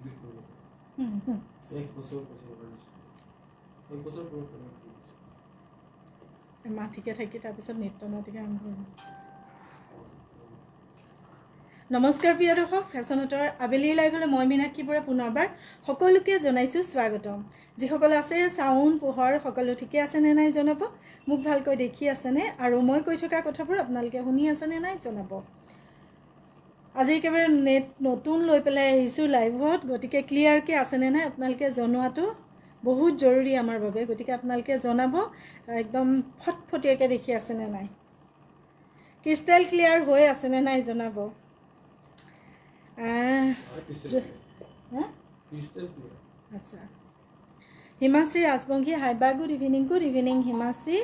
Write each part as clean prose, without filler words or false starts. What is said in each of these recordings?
एक बছৰ মাটিকে থাকি তাৰপিছত নৃত্য নাটিকা আৰম্ভ হ'ল। নমস্কাৰ প্ৰিয় দৰ্শক, ফেশ্বন হাটৰ আবেলিৰ লাইভলৈ মই মীনাক্ষী বৰা পুনৰবাৰ সকলোকে জনাইছোঁ স্বাগতম। যিসকল আছে চাউণ্ড পোহৰ সকলো ঠিকে আছেনে নাই জনাব, মোক ভালকৈ দেখি আছেনে আৰু মই কৈ থকা কথাবোৰ আপোনালোকে শুনি আছেনে নাই জনাব। আজি একেবাৰে নেট নতুন লৈ পেলাই আহিছোঁ লাইভত, গতিকে ক্লিয়াৰকৈ আছেনে নাই আপোনালোকে জনোৱাটো বহুত জৰুৰী আমাৰ বাবে, গতিকে আপোনালোকে জনাব একদম ফটফটীয়াকৈ দেখি আছেনে নাই, ক্ৰিষ্টেল ক্লিয়াৰ হৈ আছেনে নাই জনাব। আচ্ছা, হিমাশ্ৰী ৰাজবংশী হাইবা, গুড ইভিনিং হিমাশ্ৰী।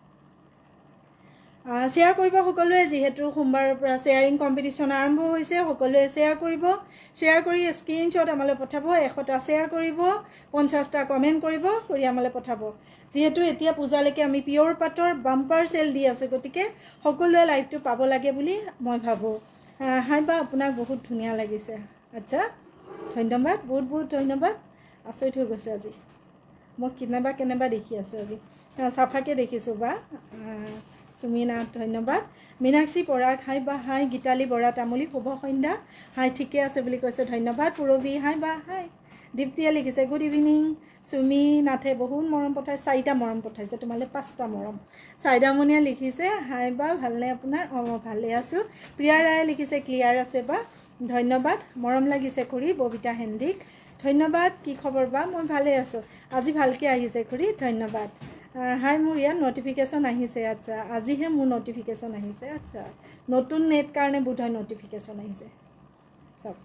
শ্বেয়াৰ কৰিব সকলোৱে, যিহেতু সোমবাৰৰ পৰা শ্বেয়াৰিং কম্পিটিশ্যন আৰম্ভ হৈছে, সকলোৱে শ্বেয়াৰ কৰিব, শ্বেয়াৰ কৰি স্ক্ৰীনশ্বট আমালৈ পঠাব, 100টা শ্বেয়াৰ কৰিব, 50টা কমেণ্ট কৰিব, কৰি আমালৈ পঠাব। যিহেতু এতিয়া পূজালৈকে আমি পিয়ৰ পাটৰ বাম্পাৰ চেল দি আছোঁ, গতিকে সকলোৱে লাইভটো পাব লাগে বুলি মই ভাবোঁ। হাই বা, আপোনাক বহুত ধুনীয়া লাগিছে। আচ্ছা, ধন্যবাদ, বহুত ধন্যবাদ। আচৰিত হৈ গৈছে আজি, মই কেনেবা দেখি আছোঁ আজি, চাফাকৈ দেখিছোঁ বা। সুমিনাথ ধন্যবাদ। মীনাক্ষী পৰাগ হাই বা, হাই গীতালী বৰা তামুলী শুভ সন্ধ্যা, হাই ঠিকে আছে বুলি কৈছে, ধন্যবাদ। পূৰবী হাই বা, হাই। দীপ্তিয়ে লিখিছে গুড ইভিনিং। সুমি নাথে বহুত মৰম পঠাইছে, 4টা মৰম পঠাইছে, তোমালৈ 5টা মৰম। চাইদামণিয়ে লিখিছে হাই বা, ভালনে আপোনাৰ? ভালে আছোঁ। প্ৰিয়া ৰায়ে লিখিছে ক্লিয়াৰ আছে বা, ধন্যবাদ। মৰম লাগিছে খুৰী, ববিতা হেন্দিক ধন্যবাদ। কি খবৰ বা? মই ভালে আছোঁ, আজি ভালকৈ আহিছে খুৰী, ধন্যবাদ। হাই, মোৰ ইয়াত নটিফিকেশ্যন আহিছে। আচ্ছা, আজিহে মোৰ নটিফিকেশ্যন আহিছে। আচ্ছা, নতুন নেট কাৰণে বোধহয় নটিফিকেশ্যন আহিছে। চাওক,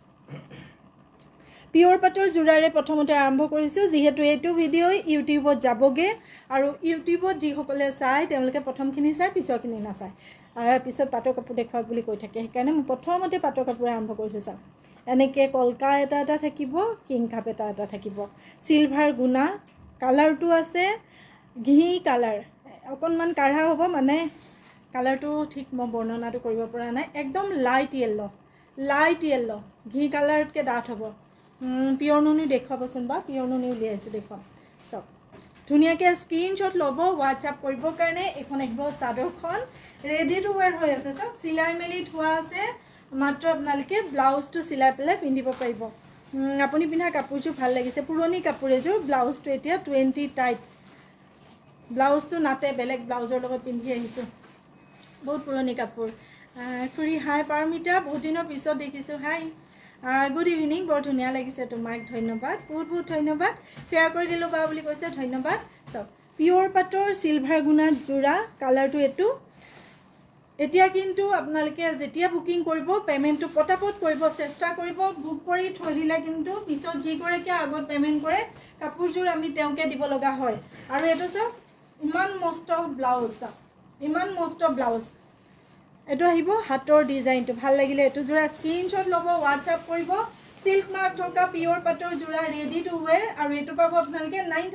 পিয়ৰ পাটৰ যোৰাৰে প্ৰথমতে আৰম্ভ কৰিছোঁ, যিহেতু এইটো ভিডিঅ' ইউটিউবত যাবগৈ আৰু ইউটিউবত যিসকলে চায় তেওঁলোকে প্ৰথমখিনি চায়, পিছৰখিনি নাচায়, পিছত পাটৰ কাপোৰ দেখুৱাওক বুলি কৈ থাকে, সেইকাৰণে মই প্ৰথমতে পাটৰ কাপোৰ আৰম্ভ কৰিছোঁ। চাওক, এনেকৈ কলকা এটা থাকিব, কিং কাপ এটা থাকিব, চিলভাৰ গুণা, কালাৰটো আছে ঘি কালাৰ, অকণমান কাঢ়া হ'ব, মানে কালাৰটো ঠিক মই বৰ্ণনাটো কৰিব পৰা নাই, একদম লাইট য়েল্ল' ঘি কালাৰতকৈ ডাঠ হ'ব। পিয়ৰ নুনি দেখুৱাবচোন বা, পিয়ৰ নুনি উলিয়াইছোঁ দেখুৱাম। চাওক, ধুনীয়াকৈ স্ক্ৰীনশ্বট ল'ব হোৱাটছআপ কৰিবৰ কাৰণে। এইখন আহিব চাদৰখন, ৰেডি টু ৱেৰ হৈ আছে। চাওক, চিলাই মেলি থোৱা আছে, মাত্ৰ আপোনালোকে ব্লাউজটো চিলাই পেলাই পিন্ধিব পাৰিব। আপুনি পিন্ধা কাপোৰযোৰ ভাল লাগিছে, পুৰণি কাপোৰ এযোৰ, ব্লাউজটো এতিয়া 20 টাইট, ব্লাউজটো নাতে, বেলেগ ব্লাউজৰ লগত পিন্ধি আহিছোঁ, বহুত পুৰণি কাপোৰ। খুৰী হাই পাৰমিতা, বহুত দিনৰ পিছত দেখিছোঁ, হাই গুড ইভিনিং, বৰ ধুনীয়া লাগিছে তোমাক, ধন্যবাদ, বহুত ধন্যবাদ। শ্বেয়াৰ কৰি দিলোঁ বা বুলি কৈছে, ধন্যবাদ। চাওক, পিয়ৰ পাটৰ চিলভাৰ গুণাত যোৰা, কালাৰটো এইটো। এতিয়া কিন্তু আপোনালোকে যেতিয়া বুকিং কৰিব, পে'মেণ্টটো পটাপট কৰিব চেষ্টা কৰিব, বুক কৰি থৈ দিলে কিন্তু পিছত যিগৰাকীয়ে আগত পে'মেণ্ট কৰে কাপোৰযোৰ আমি তেওঁকে দিব লগা হয়। আৰু এইটো চাওক, ইমান মস্ত ব্লাউজ, চাওক ইমান মস্ত ব্লাউজ, এইটো আহিব হাতৰ ডিজাইনটো, ভাল লাগিলে এইটো যোৰা স্ক্ৰীনশ্বট ল'ব, হোৱাটছআপ কৰিব। চিল্ক মাৰ্ক থকা পিয়ৰ পাটৰ যোৰা, ৰেডি টু ৱেৰ, আৰু এইটো পাব আপোনালোকে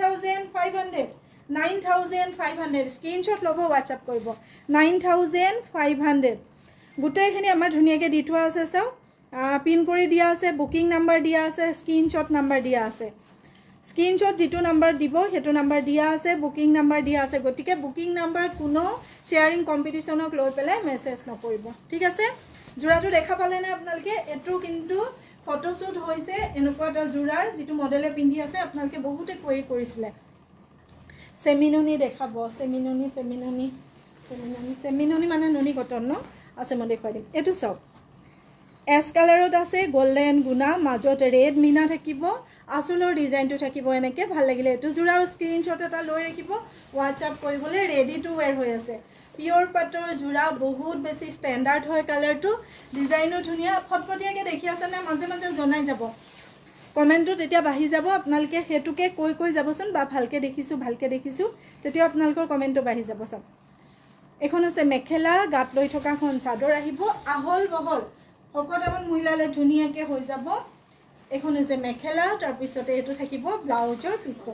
9,500 স্ক্ৰীনশ্বট ল'ব, হোৱাটছআপ কৰিব 9,500। গোটেইখিনি আমাৰ ধুনীয়াকৈ দি থোৱা আছে। চাওক, পিন কৰি দিয়া আছে, বুকিং নাম্বাৰ দিয়া আছে, স্ক্ৰীনশ্বট নাম্বাৰ দিয়া আছে, স্ক্ৰীনশ্বট যিটো নাম্বাৰ দিব সেইটো নাম্বাৰ দিয়া আছে, বুকিং নাম্বাৰ দিয়া আছে। গতিকে বুকিং নাম্বাৰ কোনো শ্বেয়াৰিং কম্পিটিশ্যনক লৈ পেলাই মেছেজ নকৰিব, ঠিক আছে। যোৰাটো দেখা পালেনে আপোনালোকে? এইটো কিন্তু ফটোশ্বুট হৈছে এনেকুৱা এটা যোৰাৰ, যিটো মডেলে পিন্ধি আছে, আপোনালোকে বহুতে কুৱেৰি কৰিছিলে। চেমিনুনি দেখাব, চেমিনুনি মানে নুনি কটন ন, আছে মই দেখুৱাই দিম। এইটো চাওক, এছ কালাৰত আছে, গল্ডেন গুণা, মাজত ৰেড মিনা থাকিব, আঁচলৰ ডিজাইনটো থাকিব এনেকৈ, ভাল লাগিলে এইটো যোৰাও। স্ক্ৰীনশ্বট এটা লৈ ৰাখিব, হোৱাটছআপ কৰিবলৈ ৰেডি টু ৱেৰ হৈ আছে। পিয়ৰ পাটৰ যোৰা, বহুত বেছি ষ্টেণ্ডাৰ্ড হয়, কালাৰটো ডিজাইনো ধুনীয়া, ফটফটীয়াকৈ দেখি আছেনে? মাজে মাজে জনাই যাব, কমেণ্টটো তেতিয়া বাঢ়ি যাব, আপোনালোকে সেইটোকে কৈ যাবচোন, বা ভালকৈ দেখিছোঁ, তেতিয়া আপোনালোকৰ কমেণ্টটো বাঢ়ি যাব। চাওক, এইখন আছে মেখেলা, গাত লৈ থকাখন চাদৰ আহিব, আহল বহল, শকত মহিলালৈ ধুনীয়াকৈ হৈ যাব। এইখন হৈছে মেখেলা, তাৰপিছতে এইটো থাকিব ব্লাউজৰ পিছটো,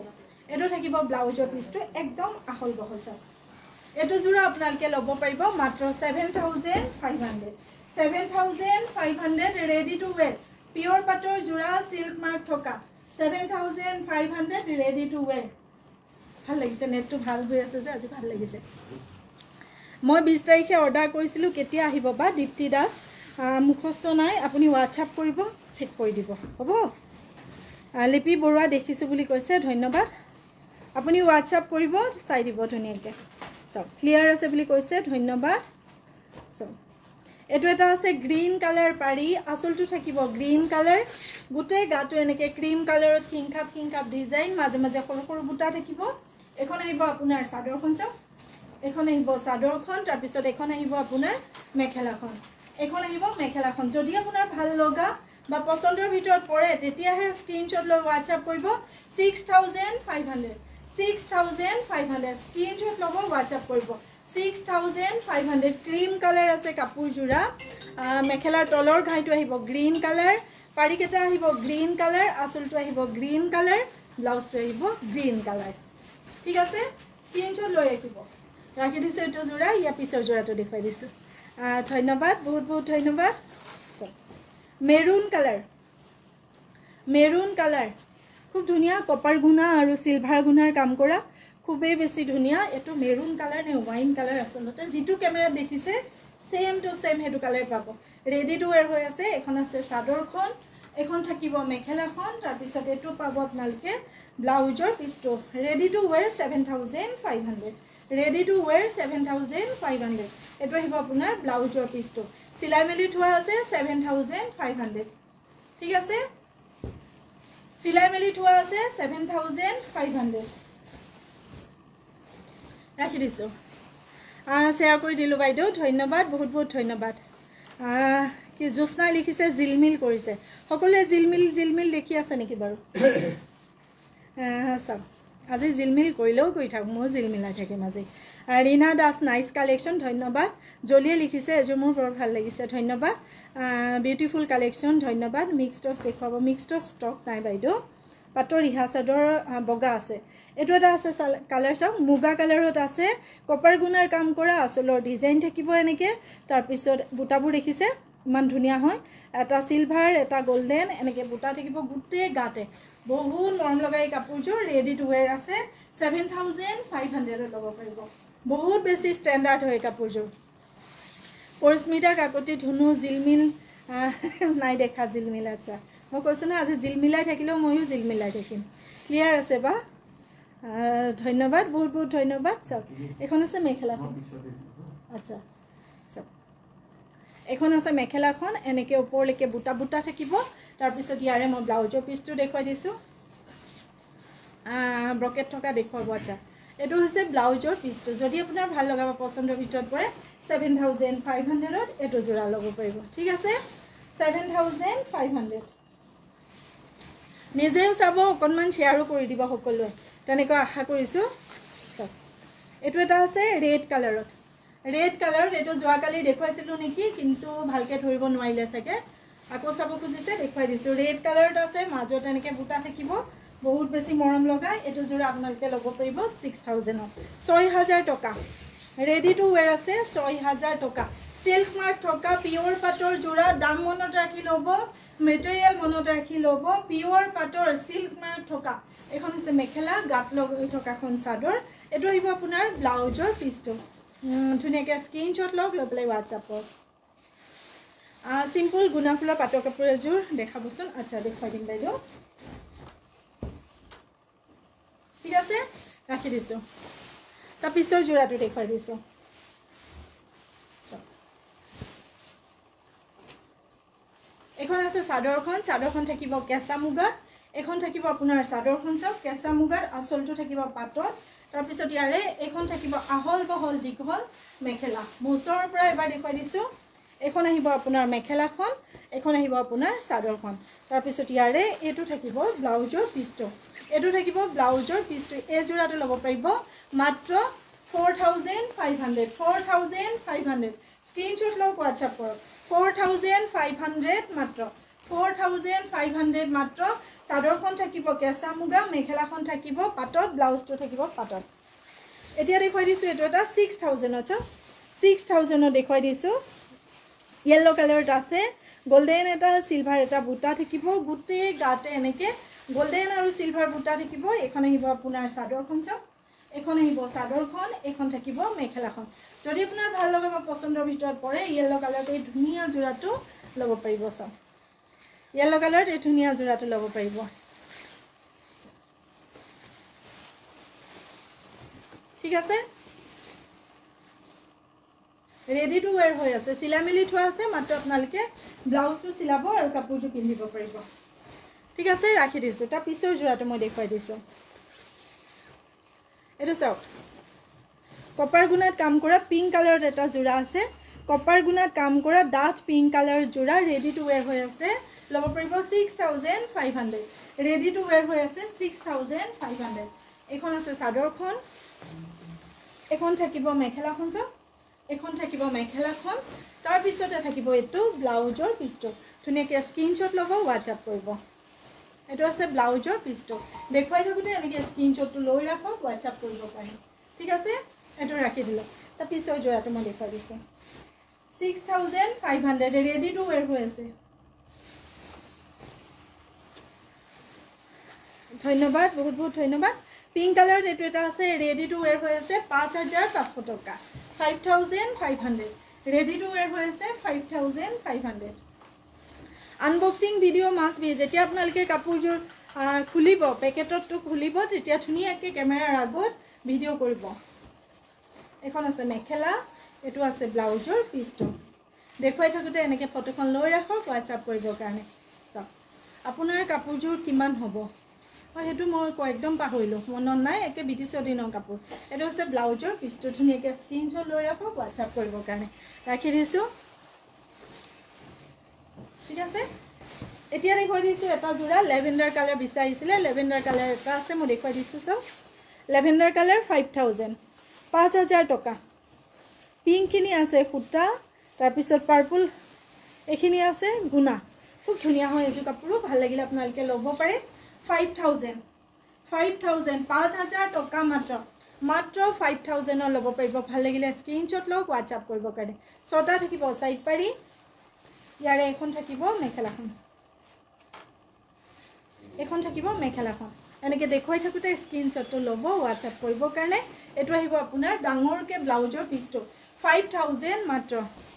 একদম আহল বহল। চাওক, এইটো যোৰা আপোনালোকে ল'ব পাৰিব মাত্ৰ 7,500, ৰেডি টু ৱেৰ, পিওর পাটৰ জোড়া সিল্ক মার্ক থকা 7500 রেডি টু ওয়্যার ভাল লাগিছে নেটটো ভাল হৈ আছে যে আজি ভাল লাগিছে মই 20 তাৰিখে অৰ্ডাৰ কৰিছিলো কেতিয়া আহিব বা দীপ্তি দাস মুখস্থ নাই আপুনি WhatsApp কৰিব চেক কৰি দিব হ'ব লিপি বৰুৱা দেখিছো বুলি কৈছে ধন্যবাদ আপুনি WhatsApp কৰিব চাই দিব ধুনিয়াকে সব ক্লিয়াৰ আছে বুলি কৈছে ধন্যবাদ সব এটো এটা আছে গ্ৰীন কালাৰ পাৰি আসলটো থাকিব গ্ৰীন কালাৰ গুটে গাটো এনেকে ক্ৰীম কালাৰত কিংখাপ ডিজাইন মাজে মাজে সৰু সৰু বুটা থাকিব এখন আহিব আপোনাৰ চাদৰখন চাও এখন আহিব চাদৰখন তাৰ পিছত এখন আহিব আপোনাৰ মেখেলাখন এখন আহিব মেখেলাখন যদি আপোনাৰ ভাল লগা বা পছন্দৰ ভিতৰত পৰে তেতিয়াহে স্ক্ৰিনশ্বট লৈ WhatsApp কৰিব 6500 স্ক্ৰিনশ্বট লব WhatsApp কৰিব 6500 ক্ৰীম কালাৰ আছে কাপোৰ জোৰা মেখেলাৰ তলৰ ঘাইটো আহিব গ্ৰীন কালাৰ পাৰি কেটা আহিব গ্ৰীন কালাৰ আসলটো আহিব গ্ৰীন কালাৰ ব্লাউজটো আহিব গ্ৰীন কালাৰ ঠিক আছে স্ক্ৰিনশ্বট লৈ ৰাখি দিছো এটো জোৰা ইয়া পিছৰ জোৰাটো দেখাই দিছো ধন্যবাদ বহুত বহুত ধন্যবাদ মেৰুন কালাৰ খুব ধুনিয়া কপাৰ গুণা আৰু সিলভাৰ গুণাৰ কাম কৰা খুবেই বেছি ধুনিয়া এটো মেৰুন কালাৰ নে ওয়াইন কালাৰ আসলতে যেটো ক্যামেৰাত দেখিছে সেম টু সেম হেতু কালাৰ পাব ৰেডি টু ওয়্যাৰ হৈ আছে এখন আছে চাদৰখন এখন থাকিব মেখেলাখন তাৰ পিছত এটো পাব আপোনালোকে ব্লাউজৰ পিছটো ready to wear 7500 ready to wear 7500 এটো আহিব আপোনাৰ ব্লাউজৰ পিছটো সিলাই মেলি থোৱা আছে 7500 ঠিক আছে সিলাই মেলি থোৱা আছে 7500 ৰাখি দিছো শেয়াৰ কৰি দিলো বাইদেউ ধন্যবাদ বহুত বহুত ধন্যবাদ কি জোসনা লিখিছে জিলমিল কৰিছে সকলোৱে জিলমিল দেখি আছে নেকি বাৰু সব আজি জিলমিল কৰিলেও কৰি থাক মই জিলমিলাই থাকিম আজি ৰীনা দাস নাইস কালেকশন ধন্যবাদ জলিয়ে লিখিছে এজো মোৰ বৰ ভাল লাগিছে ধন্যবাদ বিউটিফুল কালেকশন ধন্যবাদ মিক্সড টস দেখাব মিক্সড ষ্টক নাই বাইদেউ পাটৰ ৰিহা চাদৰ বগা আছে এটো এটা আছে কালাৰ চাও মুগা কালাৰত আছে কপাৰ গুণাৰ কাম কৰা আসলৰ ডিজাইন থাকিব এনেকে তাৰ পিছত বুটাবোৰ দেখিছে ইমান ধুনিয়া হয় এটা সিলভাৰ এটা গোল্ডেন এনেকে বুটা থাকিব গুটে গাতে বহুত মৰম লগাই কাপোৰজোৰ ৰেডি টু ওয়্যাৰ আছে 7500 ল'ব পাৰিব বহুত বেছি ষ্টেণ্ডাৰ্ড হয় কাপোৰজোৰ পৰিস্মিতা কাকতি ধুনু জিলমিল নাই দেখা জিলমিল আচ্ছা মই কৈছো না আজি জিলমিলাই থাকিলেও মইও জিলমিলাই থাকিম ক্লিয়াৰ আছে বা ধন্যবাদ বহুত বহুত ধন্যবাদ সব এখন আছে মেখেলাখন আচ্ছা সব এখন আছে মেখেলাখন এনেকে ওপৰলৈকে বুটা বুটা থাকিব তাৰ পিছত ইয়াৰে মই ব্লাউজৰ পিছটো দেখাই দিছো ব্ৰকেট থকা দেখুৱাব আচ্ছা এটো হৈছে ব্লাউজৰ পিছটো যদি আপোনাৰ ভাল লগা বা পছন্দৰ ভিতৰত পৰে 7500 এটো জোৰা ল'ব পাৰিব ঠিক আছে 7500 নিজেও চাব অকনমান শেয়াৰো কৰি দিব সকলোৱে তেনেকৈ আশা কৰিছো এটো এটা আছে ৰেড কালাৰত এটো যোৱাকালি দেখুৱাইছিলো নেকি কিন্তু ভালকে ধৰিব নোৱাৰিলে চাগে আকৌ চাব খুজিছে দেখুৱাই দিছো ৰেড কালাৰত আছে মাজত এনেকে বুটা থাকিব বহুত বেছি মৰম লগাই এটো জোৰা আপোনালোকে ল'ব পাৰিব 6000 টকা ৰেডি টু ওয়্যাৰ আছে 6000 টকা সিল্ক মাৰ্ক থকা পিওর পাটৰ জোৰা দাম মনত ৰাখি ল'ব মেটেৰিয়েল মনত ৰাখি ল'ব পিওর পাটৰ সিল্ক মাৰ্ক থকা এখন আছে মেখেলা গাত লগাই থকাখন চাদৰ এটো আহিব আপোনাৰ ব্লাউজৰ পিছটো ধুনিয়াকে স্ক্ৰিনশ্বট লওক লৈ পেলাই WhatsAppত সিম্পল গুণাফুলৰ পাটৰ কাপোৰ এজোৰ দেখাবচোন আচ্ছা দেখাই দিম বাইদেউ ঠিক আছে ৰাখি দিছো তাৰ পিছৰ জোৰাটো দেখাই দিছো এখন আছে চাদৰখন থাকিব কেঁচা মুগা এখন থাকিব আপোনাৰ চাদৰখন চাওক কেঁচা মুগাৰ আসলটো থাকিব পাটৰ তাৰ পিছত ইয়াৰে এখন থাকিব আহল বহল দীঘল মেখেলা মুছৰৰ পৰা এবাৰ দেখাই দিছো এখন আহিব আপোনাৰ মেখেলাখন এখন আহিব আপোনাৰ চাদৰখন তাৰ পিছত ইয়াৰে এটো থাকিব ব্লাউজৰ পিছটো এটো থাকিব ব্লাউজৰ পিছটো এই জোৰাটো ল'ব পাৰিব মাত্ৰ 4500 স্ক্ৰিনশ্বট লওক WhatsApp কৰক 4500 মাত্ৰ 4500 মাত্ৰ চাদৰখন থাকিব কেঁচা মুগা মেখেলাখন থাকিব পাটত ব্লাউজটো থাকিব পাটত এতিয়া দেখাই দিছো এটো এটা 6000 আছে 6000 দেখাই দিছো येलो কালাৰত আছে গোল্ডেন এটা সিলভাৰ এটা বুটা থাকিব গুটেই গাতে এনেকে গোল্ডেন আৰু সিলভাৰ বুটা থাকিব এখন আহিব আপোনাৰ চাদৰখন চাওক এখন আহিব চাদৰখন এখন থাকিব মেখেলাখন যদি আপোনাৰ ভাল লগা বা পছন্দৰ ভিতৰত পৰে ইয়েলো কালাৰ এই ধুনীয়া জোৰাটো ল'ব পাৰিব চাওক ইয়েলো কালাৰ এই ধুনীয়া জোৰাটো ল'ব পাৰিব ঠিক আছে ৰেডি টু ওয়্যাৰ হৈ আছে সিলা মিলি থোৱা আছে মাত্ৰ আপোনালোকে ব্লাউজটো সিলাব আৰু কাপোৰটো পিন্ধিব পাৰিব ঠিক আছে ৰাখি দিছো তাৰ পিছৰ জোৰাটো মই দেখুৱাই দিছো এটো চাওক কপাৰ গুণাত কাম কৰা পিংক কালাৰত এটা জোৰা আছে কপাৰ গুণাত কাম কৰা ডাঠ পিংক কালাৰৰ জোৰা ৰেডি টু ওয়্যাৰ হৈ আছে ল'ব পাৰিব 6500 ৰেডি টু ওয়্যাৰ হৈ আছে 6500 এখন আছে চাদৰখন এখন থাকিব মেখেলাখন চাওক এখন থাকিব মেখেলাখন তাৰ পিছতে থাকিব এটো ব্লাউজৰ পিছটো ধুনীয়াকৈ স্ক্ৰীনশ্বট ল'ব WhatsApp কৰিব এটো আছে ব্লাউজৰ পিছটো দেখুৱাই থাকোতে এনেকৈ স্ক্ৰীনশ্বটটো লৈ ৰাখক WhatsApp কৰিব পাৰি ঠিক আছে এটো ৰাখি দিলো তাৰ পিছৰ জোৰাটো মই দেখুৱাই দিছো 6500 ৰেডি টু ওয়্যাৰ হৈ আছে ধন্যবাদ বহুত বহুত ধন্যবাদ পিংক কালাৰত এটো এটা আছে ৰেডি টু ওয়্যাৰ হৈ আছে 5500 টকা 5500 ৰেডি টু ওয়্যাৰ হৈ আছে 5500 আনবক্সিং ভিডিও মাছ বি যেতিয়া আপোনালোকে কাপোৰজোৰ খুলিব পেকেটটো খুলিব তেতিয়া ধুনীয়াকৈ কেমেৰাৰ আগত ভিডিও কৰিব এখন আছে মেখেলা এটো আছে ব্লাউজৰ পিছটো দেখুৱাই থাকোতে এনেকৈ ফটোখন লৈ ৰাখক WhatsApp কৰিবৰ কাৰণে চাওক আপোনাৰ কাপোৰজোৰ কিমান হ'ব মই হেতু মই একদম পাহৰিলো মনত নাই একে ব্ৰিটিছৰ দিনৰ কাপোৰ এটো আছে ব্লাউজৰ পিছটো ধুনীয়াকৈ স্ক্ৰীনশ্বট লৈ ৰাখক WhatsApp কৰিবৰ কাৰণে ৰাখি দিছো ঠিক আছে এতিয়া দেখুৱাই দিছো এটা জোৰা লেভেণ্ডাৰ কালাৰ বিচাৰিছিলে লেভেণ্ডাৰ কালাৰ এটা আছে মই দেখুৱাই দিছো চাওক লেভেণ্ডাৰ কালাৰ 5000 টকা পিংকখিনি আছে ফুটা তাৰ পিছত পাৰ্পল এখিনি আছে গুণা খুব ধুনীয়া হয় এজো কাপোৰ ভাল লাগিলে আপোনালোকে ল'ব পাৰে 5000 5000 টকা মাত্ৰ 5000 ল'ব পাৰিব ভাল লাগিলে স্ক্ৰীনশ্বট লওক WhatsApp কৰিবৰ কাৰণে ছটা থাকিব সাইড পাৰি ইয়াৰে এখন থাকিব মেখেলাখন এখন থাকিব মেখেলাখন এনেকৈ দেখুৱাই থাকোতে স্ক্ৰীনশ্বটটো ল'ব WhatsApp কৰিবৰ কাৰণে এটো আহিব আপোনাৰ ডাঙৰকে ব্লাউজৰ পিছটো 5000 মাত্ৰ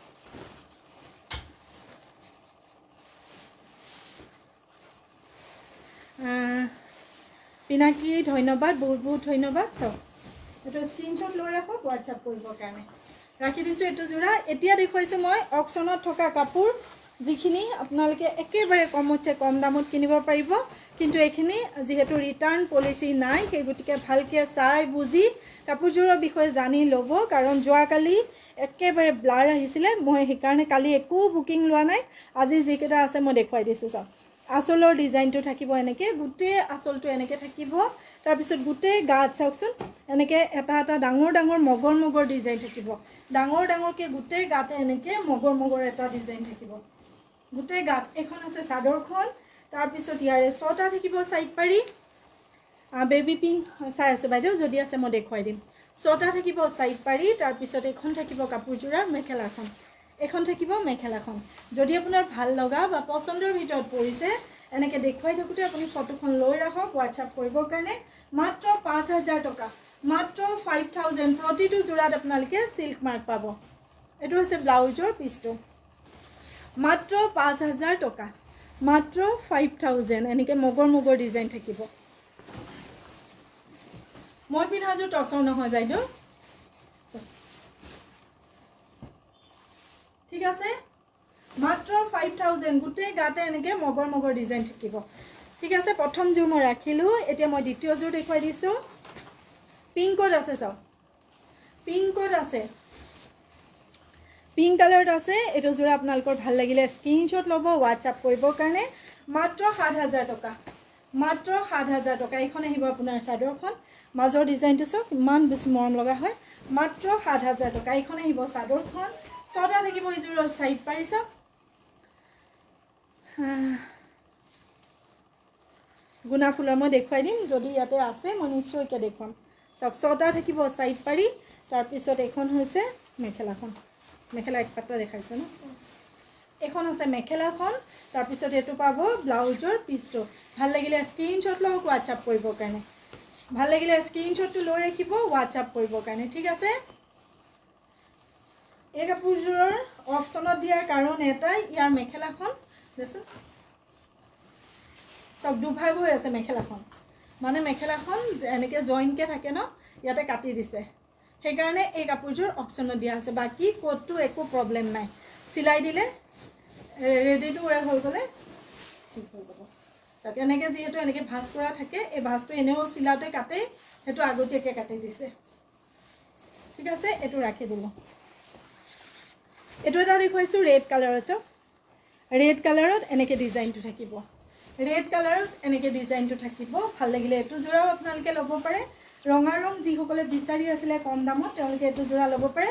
পিনাকি ধন্যবাদ বহুত বহুত ধন্যবাদ চাওক এটো স্ক্ৰীনশ্বট লৈ ৰাখক WhatsApp কৰিবৰ কাৰণে ৰাখি দিছো এটো জোৰা এতিয়া দেখুৱাইছো মই অকচনত থকা কাপোৰ যিখিনি আপোনালোকে একেবাৰে কমতে কম দামত কিনিব পাৰিব কিন্তু এখিনি যেহেতু ৰিটাৰ্ণ পলিচি নাই সেই গতিকে ভালকে চাই বুজি কাপোৰজোৰৰ বিষয়ে জানি ল'ব কাৰণ যোৱাকালি একেবাৰে ব্লাৰ আহিছিলে মই সেইকাৰণে কালি একো বুকিং লোৱা নাই আজি যিকেইটা আছে মই দেখুৱাই দিছো চাওক আসলৰ ডিজাইনটো থাকিব এনেকৈ গুটেই আসলটো এনেকৈ থাকিব তাৰ পিছত গুটেই গাত চাওকচোন এনেকৈ এটা এটা ডাঙৰ ডাঙৰ মগৰ ডিজাইন থাকিব ডাঙৰকৈ গুটেই গাতে এনেকৈ মগৰ এটা ডিজাইন থাকিব গুটেই গাত এখন আছে চাদৰখন তাৰ পিছত ইয়াৰে ছটা থাকিব সাইড পাৰি বেবি পিংক চাই আছে বাইদেউ যদি আছে মই দেখুৱাই দিম ছটা থাকিব সাইড পাৰি তাৰ পিছত এখন থাকিব কাপোৰজোৰাৰ মেখেলাখন এখন থাকিব মেখেলাখন যদি আপোনাৰ ভাল লগা বা পছন্দৰ ভিতৰত পৰিছে এনেকৈ দেখুৱাই থাকোতে আপুনি ফটোখন লৈ ৰাখক WhatsApp কৰিবৰ কাৰণে মাত্ৰ 5000 টকা মাত্ৰ 5000 প্ৰতিটো জোৰাত আপোনালোকে সিল্ক মাৰ্ক পাব এটো হৈছে ব্লাউজৰ পিছটো মাত্ৰ 5000 টকা মাত্ৰ 5000 এনেকৈ মগৰ ডিজাইন থাকিব মই পিন্ধাজো টছৰ নহয় বাইদেউ ঠিক আছে মাত্ৰ 5000 গুটেই গাতে এনেকৈ মগৰ ডিজাইন থাকিব ঠিক আছে প্ৰথম জোৰ মই ৰাখিলো এতিয়া মই দ্বিতীয় জোৰ দেখুৱাই দিছো পিংকত আছে চাও পিংকত আছে পিংক কালাৰত আছে এটো জোৰা আপোনালোকৰ ভাল লাগিলে স্ক্ৰীনশ্বট ল'ব WhatsApp কৰিবৰ কাৰণে মাত্ৰ 7000 টকা মাত্ৰ 7000 টকা এখন আহিব আপোনাৰ চাদৰখন মাজৰ ডিজাইনটো চাওক ইমান বেছি মৰম লগা হয় মাত্ৰ 7000 টকা এখন আহিব চাদৰখন ছটা থাকিব ইজোৰৰ সাইড পাৰি চাওক গুণা ফুলৰ মই দেখুৱাই দিম যদি ইয়াতে আছে মই নিশ্চয়কৈ দেখুৱাম চাওক ছটা থাকিব সাইড পাৰি তাৰ পিছত এখন হৈছে মেখেলাখন মেখেলা এক পাতা দেখাইছে ন এখন আছে মেখেলাখন তাৰপিছত এটো পাব ব্লাউজৰ পিছটো ভাল লাগিলে স্ক্ৰিনশ্বট লওক WhatsApp কৰিব কাৰণে ভাল লাগিলে স্ক্ৰিনশ্বটটো লৈ ৰাখিব WhatsApp কৰিব কাৰণে ঠিক আছে এই কাপোৰজোৰৰ অপচনত দিয়াৰ কাৰণ এটাই ইয়াৰ মেখেলাখন দেখো সব দুভাগ হৈ আছে মেখেলাখন মানে মেখেলাখন এনেকে জয়েন্টকে থাকে ন ইয়াতে কাটি দিছে সেই কাৰণে এই কাপোৰজোৰ অপচনত দিয়া আছে বাকি কোটটো একো প্ৰবলেম নাই সিলাই দিলে ৰেডি টু ওয়্যাৰ হৈ গলে ঠিক হৈ যাব যাতে এনেকে যেহেতু এনেকে ভাঁজ কৰা থাকে এই ভাঁজটো এনেও সিলাতে কাটে হেতু আগতীয়াকে কাটি দিছে ঠিক আছে এটো ৰাখি দিলো এটো এটা দেখুৱাইছো ৰেড কালাৰত ৰেড কালাৰত এনেকে ডিজাইনটো থাকিব ৰেড কালাৰত এনেকে ডিজাইনটো থাকিব ভাল লাগিলে এটো জোৰাও আপোনালোকে ল'ব পাৰে ৰঙা ৰং যি সকলে বিচাৰি আছিল কম দামত তেওঁলোকে এটো জোৰা ল'ব পাৰে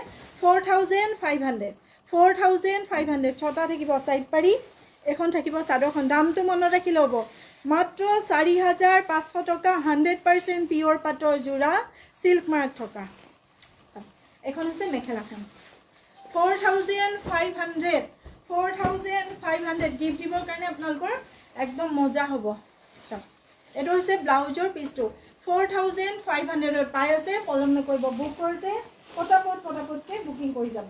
4500 ছটা থাকিব সাইড পাৰি এখন থাকিব সাদৰখন দামটো মনত ৰাখি ল'ব মাত্ৰ 4500 টকা 100% পিওর পাটৰ জোৰা সিল্ক মাৰ্ক থকা এখন আছে মেখেলাখন 4500 গিফট দিবৰ কাৰণে আপোনালোকৰ একদম মজা হ'ব এটো হৈছে ব্লাউজৰ পিছটো 4500 পাই আছে পলম নকৰিব বুক কৰতে পটাপটকে বুকিং কৰি যাব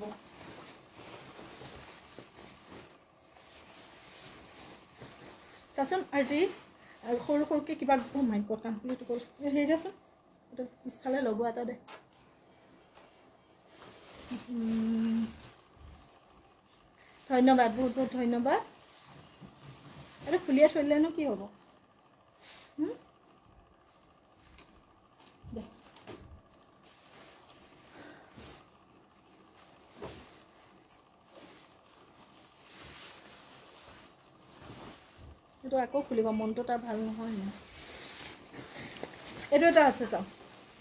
চাচোন আজি সৰু সৰুকে কিবা মাই গড কমপ্লিট কৰ হেই যাচোন এটা পিছফালে লগোৱা এটা দে ধন্যবাদ বহুত বহুত ধন্যবাদ আৰু খুলিয়া থৈলেনো কি হ'ব দে এটো আকৌ খুলিব মনটো তাৰ ভাল নহয় না এটো এটা আছে চাও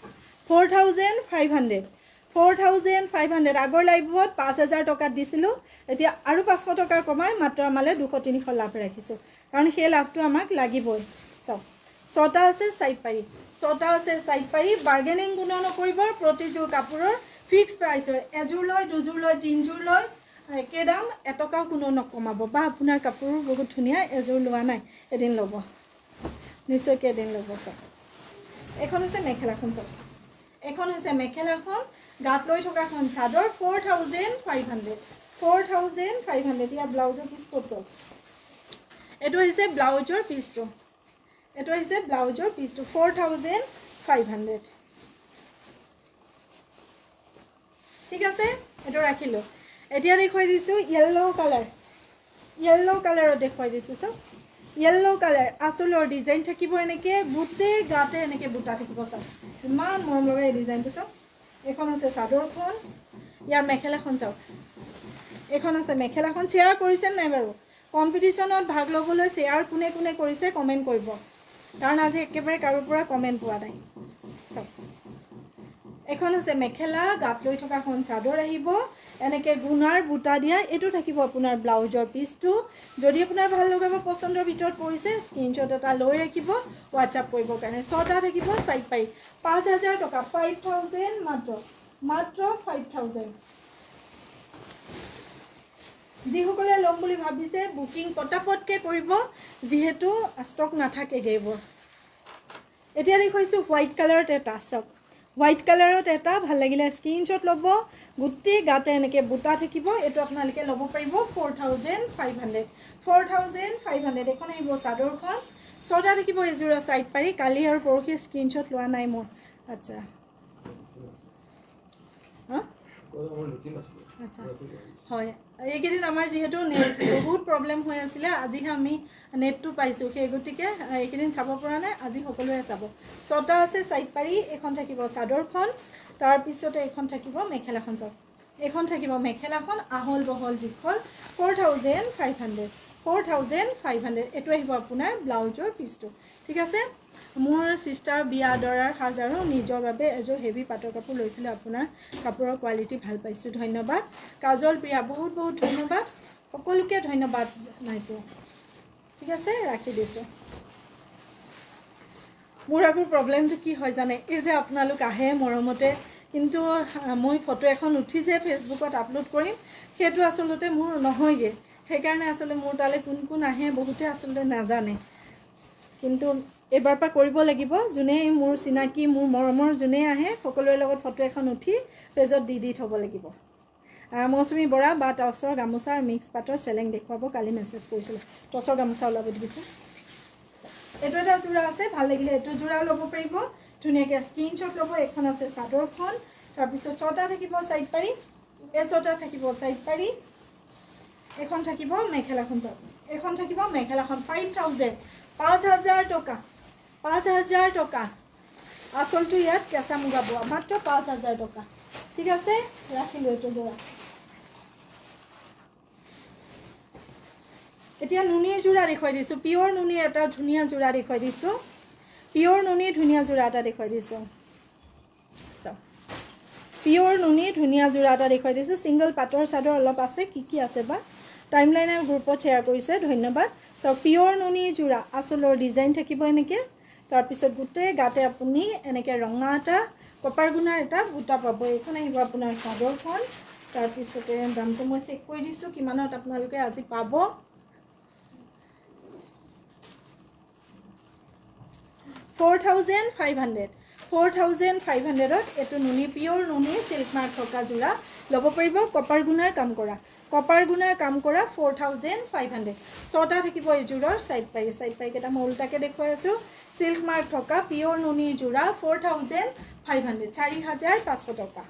4500 আগৰ লাইভত 5000 টকা দিছিলো এতিয়া আৰু 500 টকা কমাই মাত্ৰ আমালে 200-300 লাভ ৰাখিছো কাৰণ সেই লাভটো আমাক লাগিবই চাও ছটা আছে সাইড পাৰি বাৰ্গেনিং কোনো নকৰিব প্ৰতিযোৰ কাপোৰৰ ফিক্স প্ৰাইস হয় এজোৰ লয় দুজোৰ লয় তিনজোৰ লয় একে দাম এটকাও কোনো নকমাব বা আপোনাৰ কাপোৰ বহুত ধুনিয়া এজোৰ লোৱা নাই এদিন ল'ব নিশ্চয়কৈ এদিন ল'ব চাও এখন আছে মেখেলাখন চাও এখন আছে মেখেলাখন গাত লৈ থকা খন চাদৰ 4500 ইয়া ব্লাউজৰ পিছ ক'ত গ'ল এটো হৈছে ব্লাউজৰ পিছটো 4500 ঠিক আছে এটো ৰাখিলো এতিয়া দেখুৱাই দিছো ইয়েলো কালাৰত দেখুৱাই দিছো সব ইয়েলো কালাৰ আসলৰ ডিজাইন থাকিব এনেকে বুটে গাতে এনেকে বুটা থাকিব সব ইমান মৰম লগা এই ডিজাইনটো সব এখন আছে চাদৰখন ইয়াৰ মেখেলাখন চাও এখন আছে মেখেলাখন শেয়াৰ কৰিছে নাই বাৰু কম্পিটিশনত ভাগ ল'বলৈ শেয়াৰ কোনে কোনে কৰিছে কমেন্ট কৰিব কাৰণ আজি একেবাৰে কাৰো পৰা কমেন্ট পোৱা নাই চাও এখন আছে মেখেলা গাত লৈ থকা খন চাদৰ আহিব এনেকে গুণাৰ বুটা দিয়া এটো থাকিব আপোনাৰ ব্লাউজৰ পিছটো যদি আপোনাৰ ভাল লগাব পছন্দৰ ভিতৰত পৰিছে স্ক্ৰিনশ্বট এটা লৈ ৰাখিব WhatsApp কৰিব কাৰণে ছটা থাকিব সাইড পাৰি 5000 টকা 5000 মাত্ৰ 5000 যি সকলে লম বুলি ভাবিছে বুকিং পটাপটকে কৰিব যেহেতু ষ্টক নাথাকে গেইবোৰ এতিয়া দেখুৱাইছো হোৱাইট কালাৰত এটা সব হোৱাইট কালাৰত এটা ভাল লাগিলে স্ক্ৰিনশ্বট ল'ব গুটি গাতে এনেকে বুটা থাকিব এটো আপোনালোকে ল'ব পাৰিব 4500 এখন আহিব চাদৰখন ছটা থাকিব এজোৰা সাইড পাৰি কালি আৰু পৰখি স্ক্ৰিনশ্বট লোৱা নাই মোৰ আচ্ছা আচ্ছা হয় এইকেদিন আমাৰ যেহেতু নেট বহুত প্ৰবলেম হৈ আছিল আজিহে আমি নেটটো পাইছো সেই গতিকে এইকেদিন চাব পৰা নাই আজি সকলোৰে চাব ছটা আছে সাইড পাৰি এখন থাকিব চাদৰখন তাৰ পিছতে এখন থাকিব মেখেলাখন চাও এখন থাকিব মেখেলাখন আহল বহল দীঘল 4500 এটো আহিব আপোনাৰ ব্লাউজৰ পিছটো ঠিক আছে মোৰ সিস্টাৰ বিয়া দৰাৰ হাজাৰো নিজৰ বাবে এজো হেভি পাটৰ কাপোৰ লৈছিল আপোনাৰ কাপোৰৰ কোৱালিটি ভাল পাইছো ধন্যবাদ কাজল প্ৰিয়া বহুত বহুত ধন্যবাদ সকলোকে ধন্যবাদ জনাইছো ঠিক আছে ৰাখি দিছো মোৰ আকৌ প্ৰবলেমটো কি হয় জানে এই যে আপোনালোক আহে মৰমতে কিন্তু মই ফটো এখন উঠি যে ফেসবুকত আপলোড কৰিম সেইটো আসলতে মোৰ নহয়গে সেইকাৰণে আচলতে মোৰ তালৈ কোন কোন আহে বহুতে আচলতে নাজানে কিন্তু এবাৰ পৰা কৰিব লাগিব যোনে মোৰ চিনাকি মোৰ মৰমৰ যোনে আহে সকলোৰে লগত ফটো এখন উঠি পেজত দি থব লাগিব মৌচুমী বৰা বা টচৰ গামোচা আৰু মিক্স পাটৰ চেলেং দেখুৱাব কালি মেছেজ কৰিছিল টচৰ গামোচা ওলাব দিবিছোঁ এইটো এটা যোৰা আছে ভাল লাগিলে এইটো যোৰাও ল'ব পাৰিব ধুনীয়াকৈ স্ক্ৰীনশ্বট ল'ব এখন আছে চাদৰখন তাৰপিছত ছটা থাকিব সাইড পাৰি এই ছটা থাকিব সাইড পাৰি এখন থাকিব মেখেলাখন যাব এখন থাকিব মেখেলাখন 5000 টকা 5000 টকা আসলটো ইয়াত কেঁচা মুগা বোৱা মাত্ৰ 5000 টকা ঠিক আছে ৰাখিলো এইটো যোৰা এতিয়া নুনিৰ যোৰা দেখুৱাই দিছোঁ পিয়ৰ নুনিৰ এটা ধুনীয়া যোৰা দেখুৱাই দিছোঁ পিয়ৰ নুনিৰ ধুনীয়া যোৰা এটা দেখুৱাই দিছোঁ পিয়ৰ নুনিৰ ধুনীয়া যোৰা এটা দেখুৱাই দিছোঁ সিংগল পাটৰ চাদৰ অলপ আছে কি আছে বা টাইমলাইনৰ গ্ৰুপত শ্বেয়াৰ কৰিছে ধন্যবাদ সব পিয়ৰ নুনিৰ যোৰা আসলৰ ডিজাইন থাকিব এনেকৈ তাৰপিছত গোটেই গাতে আপুনি এনেকৈ ৰঙা এটা কপাৰ গুণাৰ এটা বুটা পাব এইখন আহিব আপোনাৰ চাদৰখন তাৰপিছতে দামটো মই চেক কৰি দিছোঁ কিমানত আপোনালোকে আজি পাব 4500 4500ত এটো নুনি পিয়ৰ নুনি সিল্ক মাৰ্ক থকা যোৰা ল'ব পাৰিব কপাৰ গুণাৰ কাম কৰা 4500 ছটা থাকিব এই যোৰৰ সাইড পাই কেটা মই উল্টাকে দেখুৱাই আছো সিল্ক মাৰ্ক থকা পিয়ৰ নুনি যোৰা 4500 4500 টকা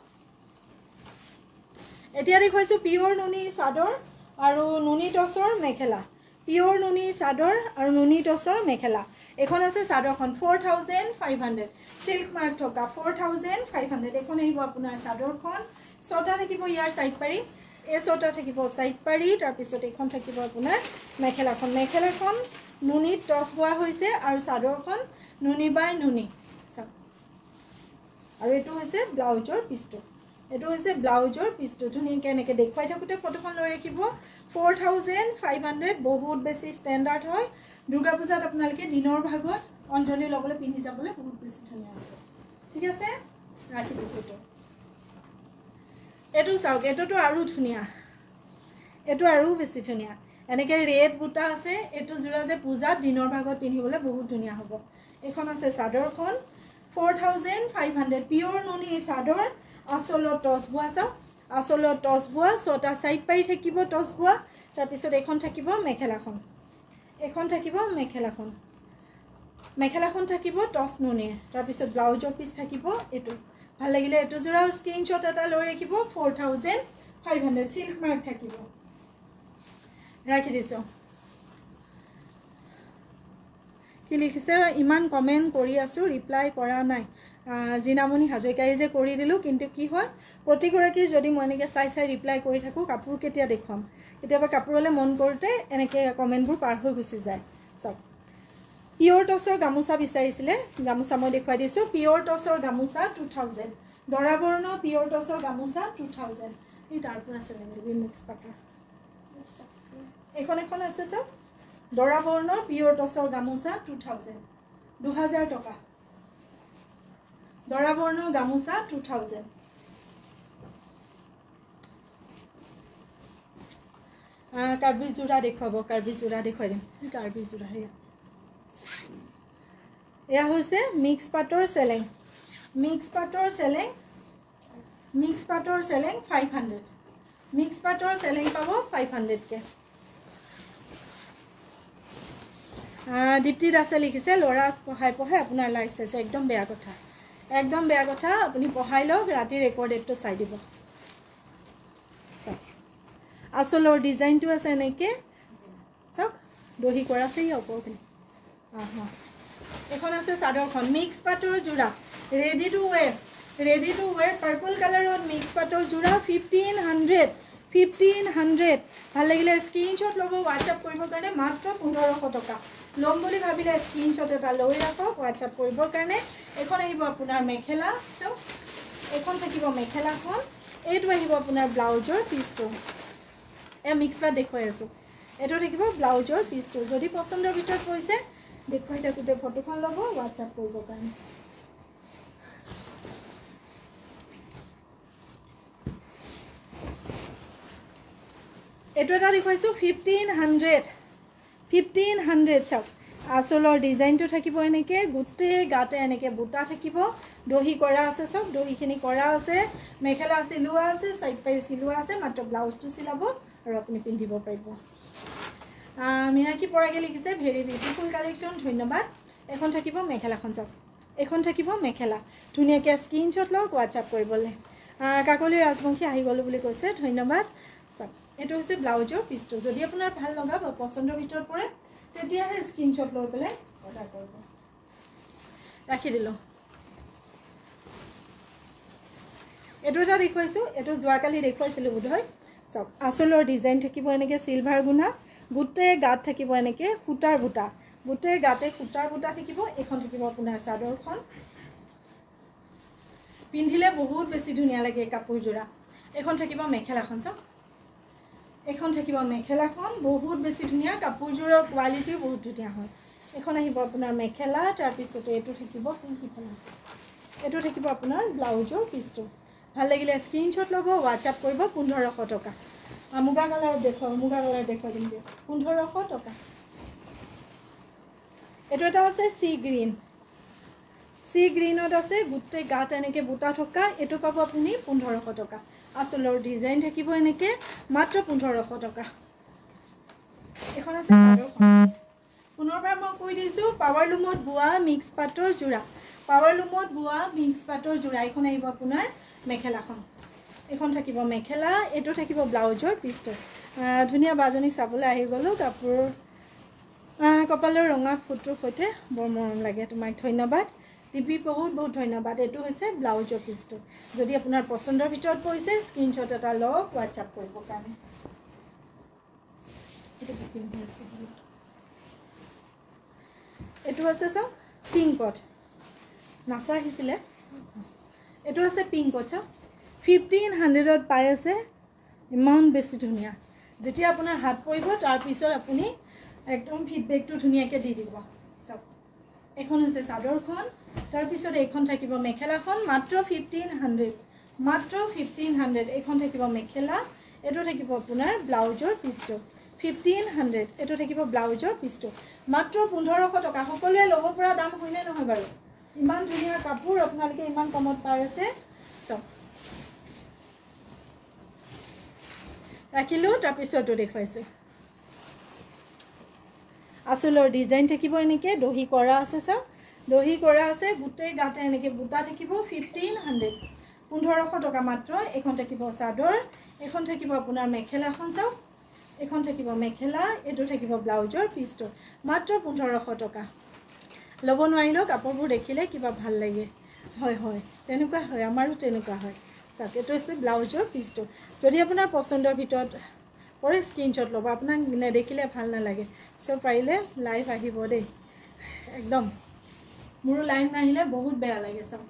এতিয়া দেখুৱাইছো পিয়ৰ নুনি চাদৰ আৰু নুনি টচৰ মেখেলা পিয়ৰ নুনি চাদৰ আৰু নুনি টচৰ মেখেলা এখন আছে চাদৰখন 4500 সিল্ক মাৰ্ক থকা 4500 এখন আহিব আপোনাৰ চাদৰখন ছটা থাকিব ইয়াৰ সাইড পাৰি এই ছটা থাকিব সাইড পাৰি তাৰ পিছত এখন থাকিব আপোনাৰ মেখেলাখন নুনি টচ বোৱা হৈছে আৰু চাদৰখন নুনি বাই নুনি আৰু এটো হৈছে ব্লাউজৰ পিছটো এটো হৈছে ব্লাউজৰ পিছটো ধুনীয়াকৈ এনেকৈ দেখুৱাই থাকোতে ফটোখন লৈ ৰাখিব 4500 বহুত বেছি ষ্টেণ্ডাৰ্ড হয় দুৰ্গা পূজাত আপোনালোকে দিনৰ ভাগত অঞ্জলি লবলৈ পিন্ধি যাবলৈ বহুত বেছি ধুনীয়া হ'ব ঠিক আছে ৰাখি দিছোঁ এটো চাওক এটোটো আৰু ধুনীয়া এটো আৰু বেছি ধুনীয়া এনেকৈ ৰেড বুটা আছে এটো যোৰা যে পূজাত দিনৰ ভাগত পিন্ধিবলৈ বহুত ধুনীয়া হ'ব এখন আছে চাদৰখন 4500 পিয়ৰ নুনি চাদৰ আসলৰ টচ বোৱা চাওক আসলৰ টচ বোৱা ছটা সাইড পাৰি থাকিব টচ বোৱা তাৰ পিছত এখন থাকিব মেখেলাখন থাকিব টচ নুনি তাৰ পিছত ব্লাউজৰ পিছ থাকিব এটো ভাল লাগিলে এটো যোৰা স্ক্ৰীনশ্বট এটা লৈ ৰাখিব 4500 সিল্ক মাৰ্ক থাকিব ৰাখি দিছো কি লিখিছে ইমান কমেন্ট কৰি আছো ৰিপ্লাই কৰা নাই জিনামণি হাজৰিকাই যে কৰি দিলো কিন্তু কি হয় প্ৰতিগৰাকী যদি মই এনেকৈ চাই ৰিপ্লাই কৰি থাকো কাপোৰ কেতিয়া দেখুৱাম কেতিয়াবা কাপোৰলৈ মন কৰোতে এনেকৈ কমেন্টবোৰ পাৰ হৈ গুচি যায় সব পিয়ৰ টচৰ গামোচা বিচাৰিছিলে গামোচা মই দেখুৱাই দিছো পিয়ৰ টচৰ গামোচা 2000 দৰাবৰ্ণ পিয়ৰ টচৰ গামোচা 2000 এই তাৰপৰা আছে মিক্স পাটৰ এখন আছে সব দৰাবৰ্ণ পিয়ৰ টচৰ গামোচা 2000 টকা দৰাবৰ্ণ গামোচা 2000 কাৰ্বি যোৰা দেখুৱাব কাৰ্বি যোৰা দেখুৱাই দিম কাৰ্বি যোৰা এয়া হৈছে মিক্স পাটৰ চেলেং মিক্স পাটৰ চেলেং 500 মিক্স পাটৰ চেলেং পাব 500 কে দীপ্তি দাসে লিখিছে লৰা পঢ়াই আপোনাৰ লাইক চাইছে একদম বেয়া কথা আপুনি পঢ়াই লওক ৰাতি ৰেকৰ্ডেডটো চাই দিব আসলৰ ডিজাইনটো আছে এনেকৈ চাওক দহি কৰা আছে ওপৰতে এখন আছে চাদৰখন মিক্স পাটৰ যোৰা ৰেডি টু ৱেৰ পাৰ্পল কালাৰত মিক্স পাটৰ যোৰা 1500 ভাল লাগিলে স্ক্ৰীনশ্বট ল'ব হোৱাটছআপ কৰিবৰ কাৰণে মাত্ৰ 1500 টকা ল'ম বুলি ভাবিলে স্ক্ৰীনশ্বট এটা লৈ ৰাখক হোৱাটছআপ কৰিবৰ কাৰণে এখন আহিব আপোনাৰ মেখেলা চাওক এখন থাকিব মেখেলাখন এইটো আহিব আপোনাৰ ব্লাউজৰ পিছটো মিক্স পাট দেখুৱাই আছোঁ এইটো থাকিব ব্লাউজৰ পিছটো যদি পচন্দৰ ভিতৰত পৰিছে দেখুৱাই থাকোঁতে ফটোখন ল'ব হোৱাটছআপ কৰিবৰ কাৰণে এইটো এটা দেখুৱাইছোঁ 1500 চাওক আঁচলৰ ডিজাইনটো থাকিব এনেকৈ গোটেই গাতে এনেকৈ বুটা থাকিব দহি কৰা আছে চাওক দহিখিনি কৰা আছে মেখেলা চিলোৱা আছে সাইড পাই চিলোৱা আছে মাত্ৰ ব্লাউজটো চিলাব আৰু আপুনি পিন্ধিব পাৰিব মিনাকি পৰাগে লিখিছে ভেৰি বিউটিফুল কালেকশ্যন ধন্যবাদ এখন থাকিব মেখেলাখন চাওক এখন থাকিব মেখেলা ধুনীয়াকৈ স্ক্ৰীনশ্বট লওক হোৱাটছআপ কৰিবলৈ কাকলি ৰাজবংশী আহি গ'লো বুলি কৈছে ধন্যবাদ চাওক এইটো হৈছে ব্লাউজৰ পিচটো যদি আপোনাৰ ভাল লগা বা পচন্দৰ ভিতৰত পৰে তেতিয়াহে স্ক্ৰীনশ্বট লৈ পেলাই অৰ্ডাৰ কৰিব ৰাখি দিলোঁ এইটো এটা দেখুৱাইছোঁ এইটো যোৱাকালি দেখুৱাইছিলোঁ বোধহয় চাওক আঁচলৰ ডিজাইন থাকিব এনেকৈ চিলভাৰ গুণা গোটেই গাত থাকিব এনেকৈ সূতাৰ বুটা গোটেই গাতে সূতাৰ বুটা থাকিব এইখন থাকিব আপোনাৰ চাদৰখন পিন্ধিলে বহুত বেছি ধুনীয়া লাগে কাপোৰযোৰা এইখন থাকিব মেখেলাখন চাওক এইখন থাকিব মেখেলাখন বহুত বেছি ধুনীয়া কাপোৰযোৰৰ কোৱালিটিও বহুত ধুনীয়া হয় এখন আহিব আপোনাৰ মেখেলা তাৰপিছতে এইটো থাকিব এইটো থাকিব আপোনাৰ ব্লাউজৰ পিচটো ভাল লাগিলে স্ক্ৰীনশ্বট ল'ব হোৱাটছআপ কৰিব 1500 টকা মুগা কালাৰত দেখুৱাই দিম দিয়ক 1500 টকা এইটো এটা আছে সি গ্ৰীণত আছে গোটেই গাত এনেকৈ বুটা থকা এইটো পাব আপুনি 1500 টকা আঁচলৰ ডিজাইন থাকিব এনেকৈ মাত্ৰ 1500 টকা এখন আছে চাদৰখন পুনৰবাৰ মই কৈ দিছোঁ পাৱাৰ লুমত বোৱা মিক্স পাটৰ যোৰা এইখন আহিব আপোনাৰ মেখেলাখন এইখন থাকিব মেখেলা এইটো থাকিব ব্লাউজৰ পিচটো ধুনীয়া বাজনীক চাবলৈ আহি গ'লোঁ কাপোৰ কপালৰ ৰঙা ফুটটোৰ সৈতে বৰ মৰম লাগে তোমাক ধন্যবাদ টিপি বহুত ধন্যবাদ এইটো হৈছে ব্লাউজৰ পিচটো যদি আপোনাৰ পচন্দৰ ভিতৰত পৰিছে স্ক্ৰীনশ্বট এটা লওক হোৱাটছআপ কৰিবৰ কাৰণে এইটো আছে চাওক পিংকত নাচা আহিছিলে এইটো আছে পিংকত চাওক 1500ত পাই আছে ইমান বেছি ধুনীয়া যেতিয়া আপোনাৰ হাত পৰিব তাৰপিছত আপুনি একদম ফিডবেকটো ধুনীয়াকৈ দি দিব চাওক এখন হৈছে চাদৰখন তাৰপিছত এইখন থাকিব মেখেলাখন মাত্ৰ 1500 এইখন থাকিব মেখেলা এইটো থাকিব আপোনাৰ ব্লাউজৰ পিচটো 1500 এইটো থাকিব ব্লাউজৰ পিচটো মাত্ৰ 1500 টকা সকলোৱে ল'ব পৰা দাম হয়নে নহয় বাৰু ইমান ধুনীয়া কাপোৰ আপোনালোকে ইমান কমত পাই আছে চাওক ৰাখিলোঁ তাৰপিছতো দেখুৱাইছোঁ আঁচলৰ ডিজাইন থাকিব এনেকৈ দহি কৰা আছে চাওক দহি কৰা আছে গোটেই গাতে এনেকৈ বুটা থাকিব 1500 টকা মাত্ৰ এইখন থাকিব চাদৰ এইখন থাকিব আপোনাৰ মেখেলাখন চাওক এইখন থাকিব মেখেলা এইটো থাকিব ব্লাউজৰ পিচটো মাত্ৰ 1500 টকা ল'ব নোৱাৰিলেও কাপোৰবোৰ দেখিলে কিবা ভাল লাগে হয় তেনেকুৱা হয় আমাৰো তেনেকুৱা হয় চাওক এইটো হৈছে ব্লাউজৰ পিচটো যদি আপোনাৰ পচন্দৰ ভিতৰত পৰে স্ক্ৰীনশ্বট ল'ব আপোনাক নেদেখিলে ভাল নালাগে চ' পাৰিলে লাইভ আহিব দেই একদম মোৰো লাইভ নাহিলে বহুত বেয়া লাগে চাওক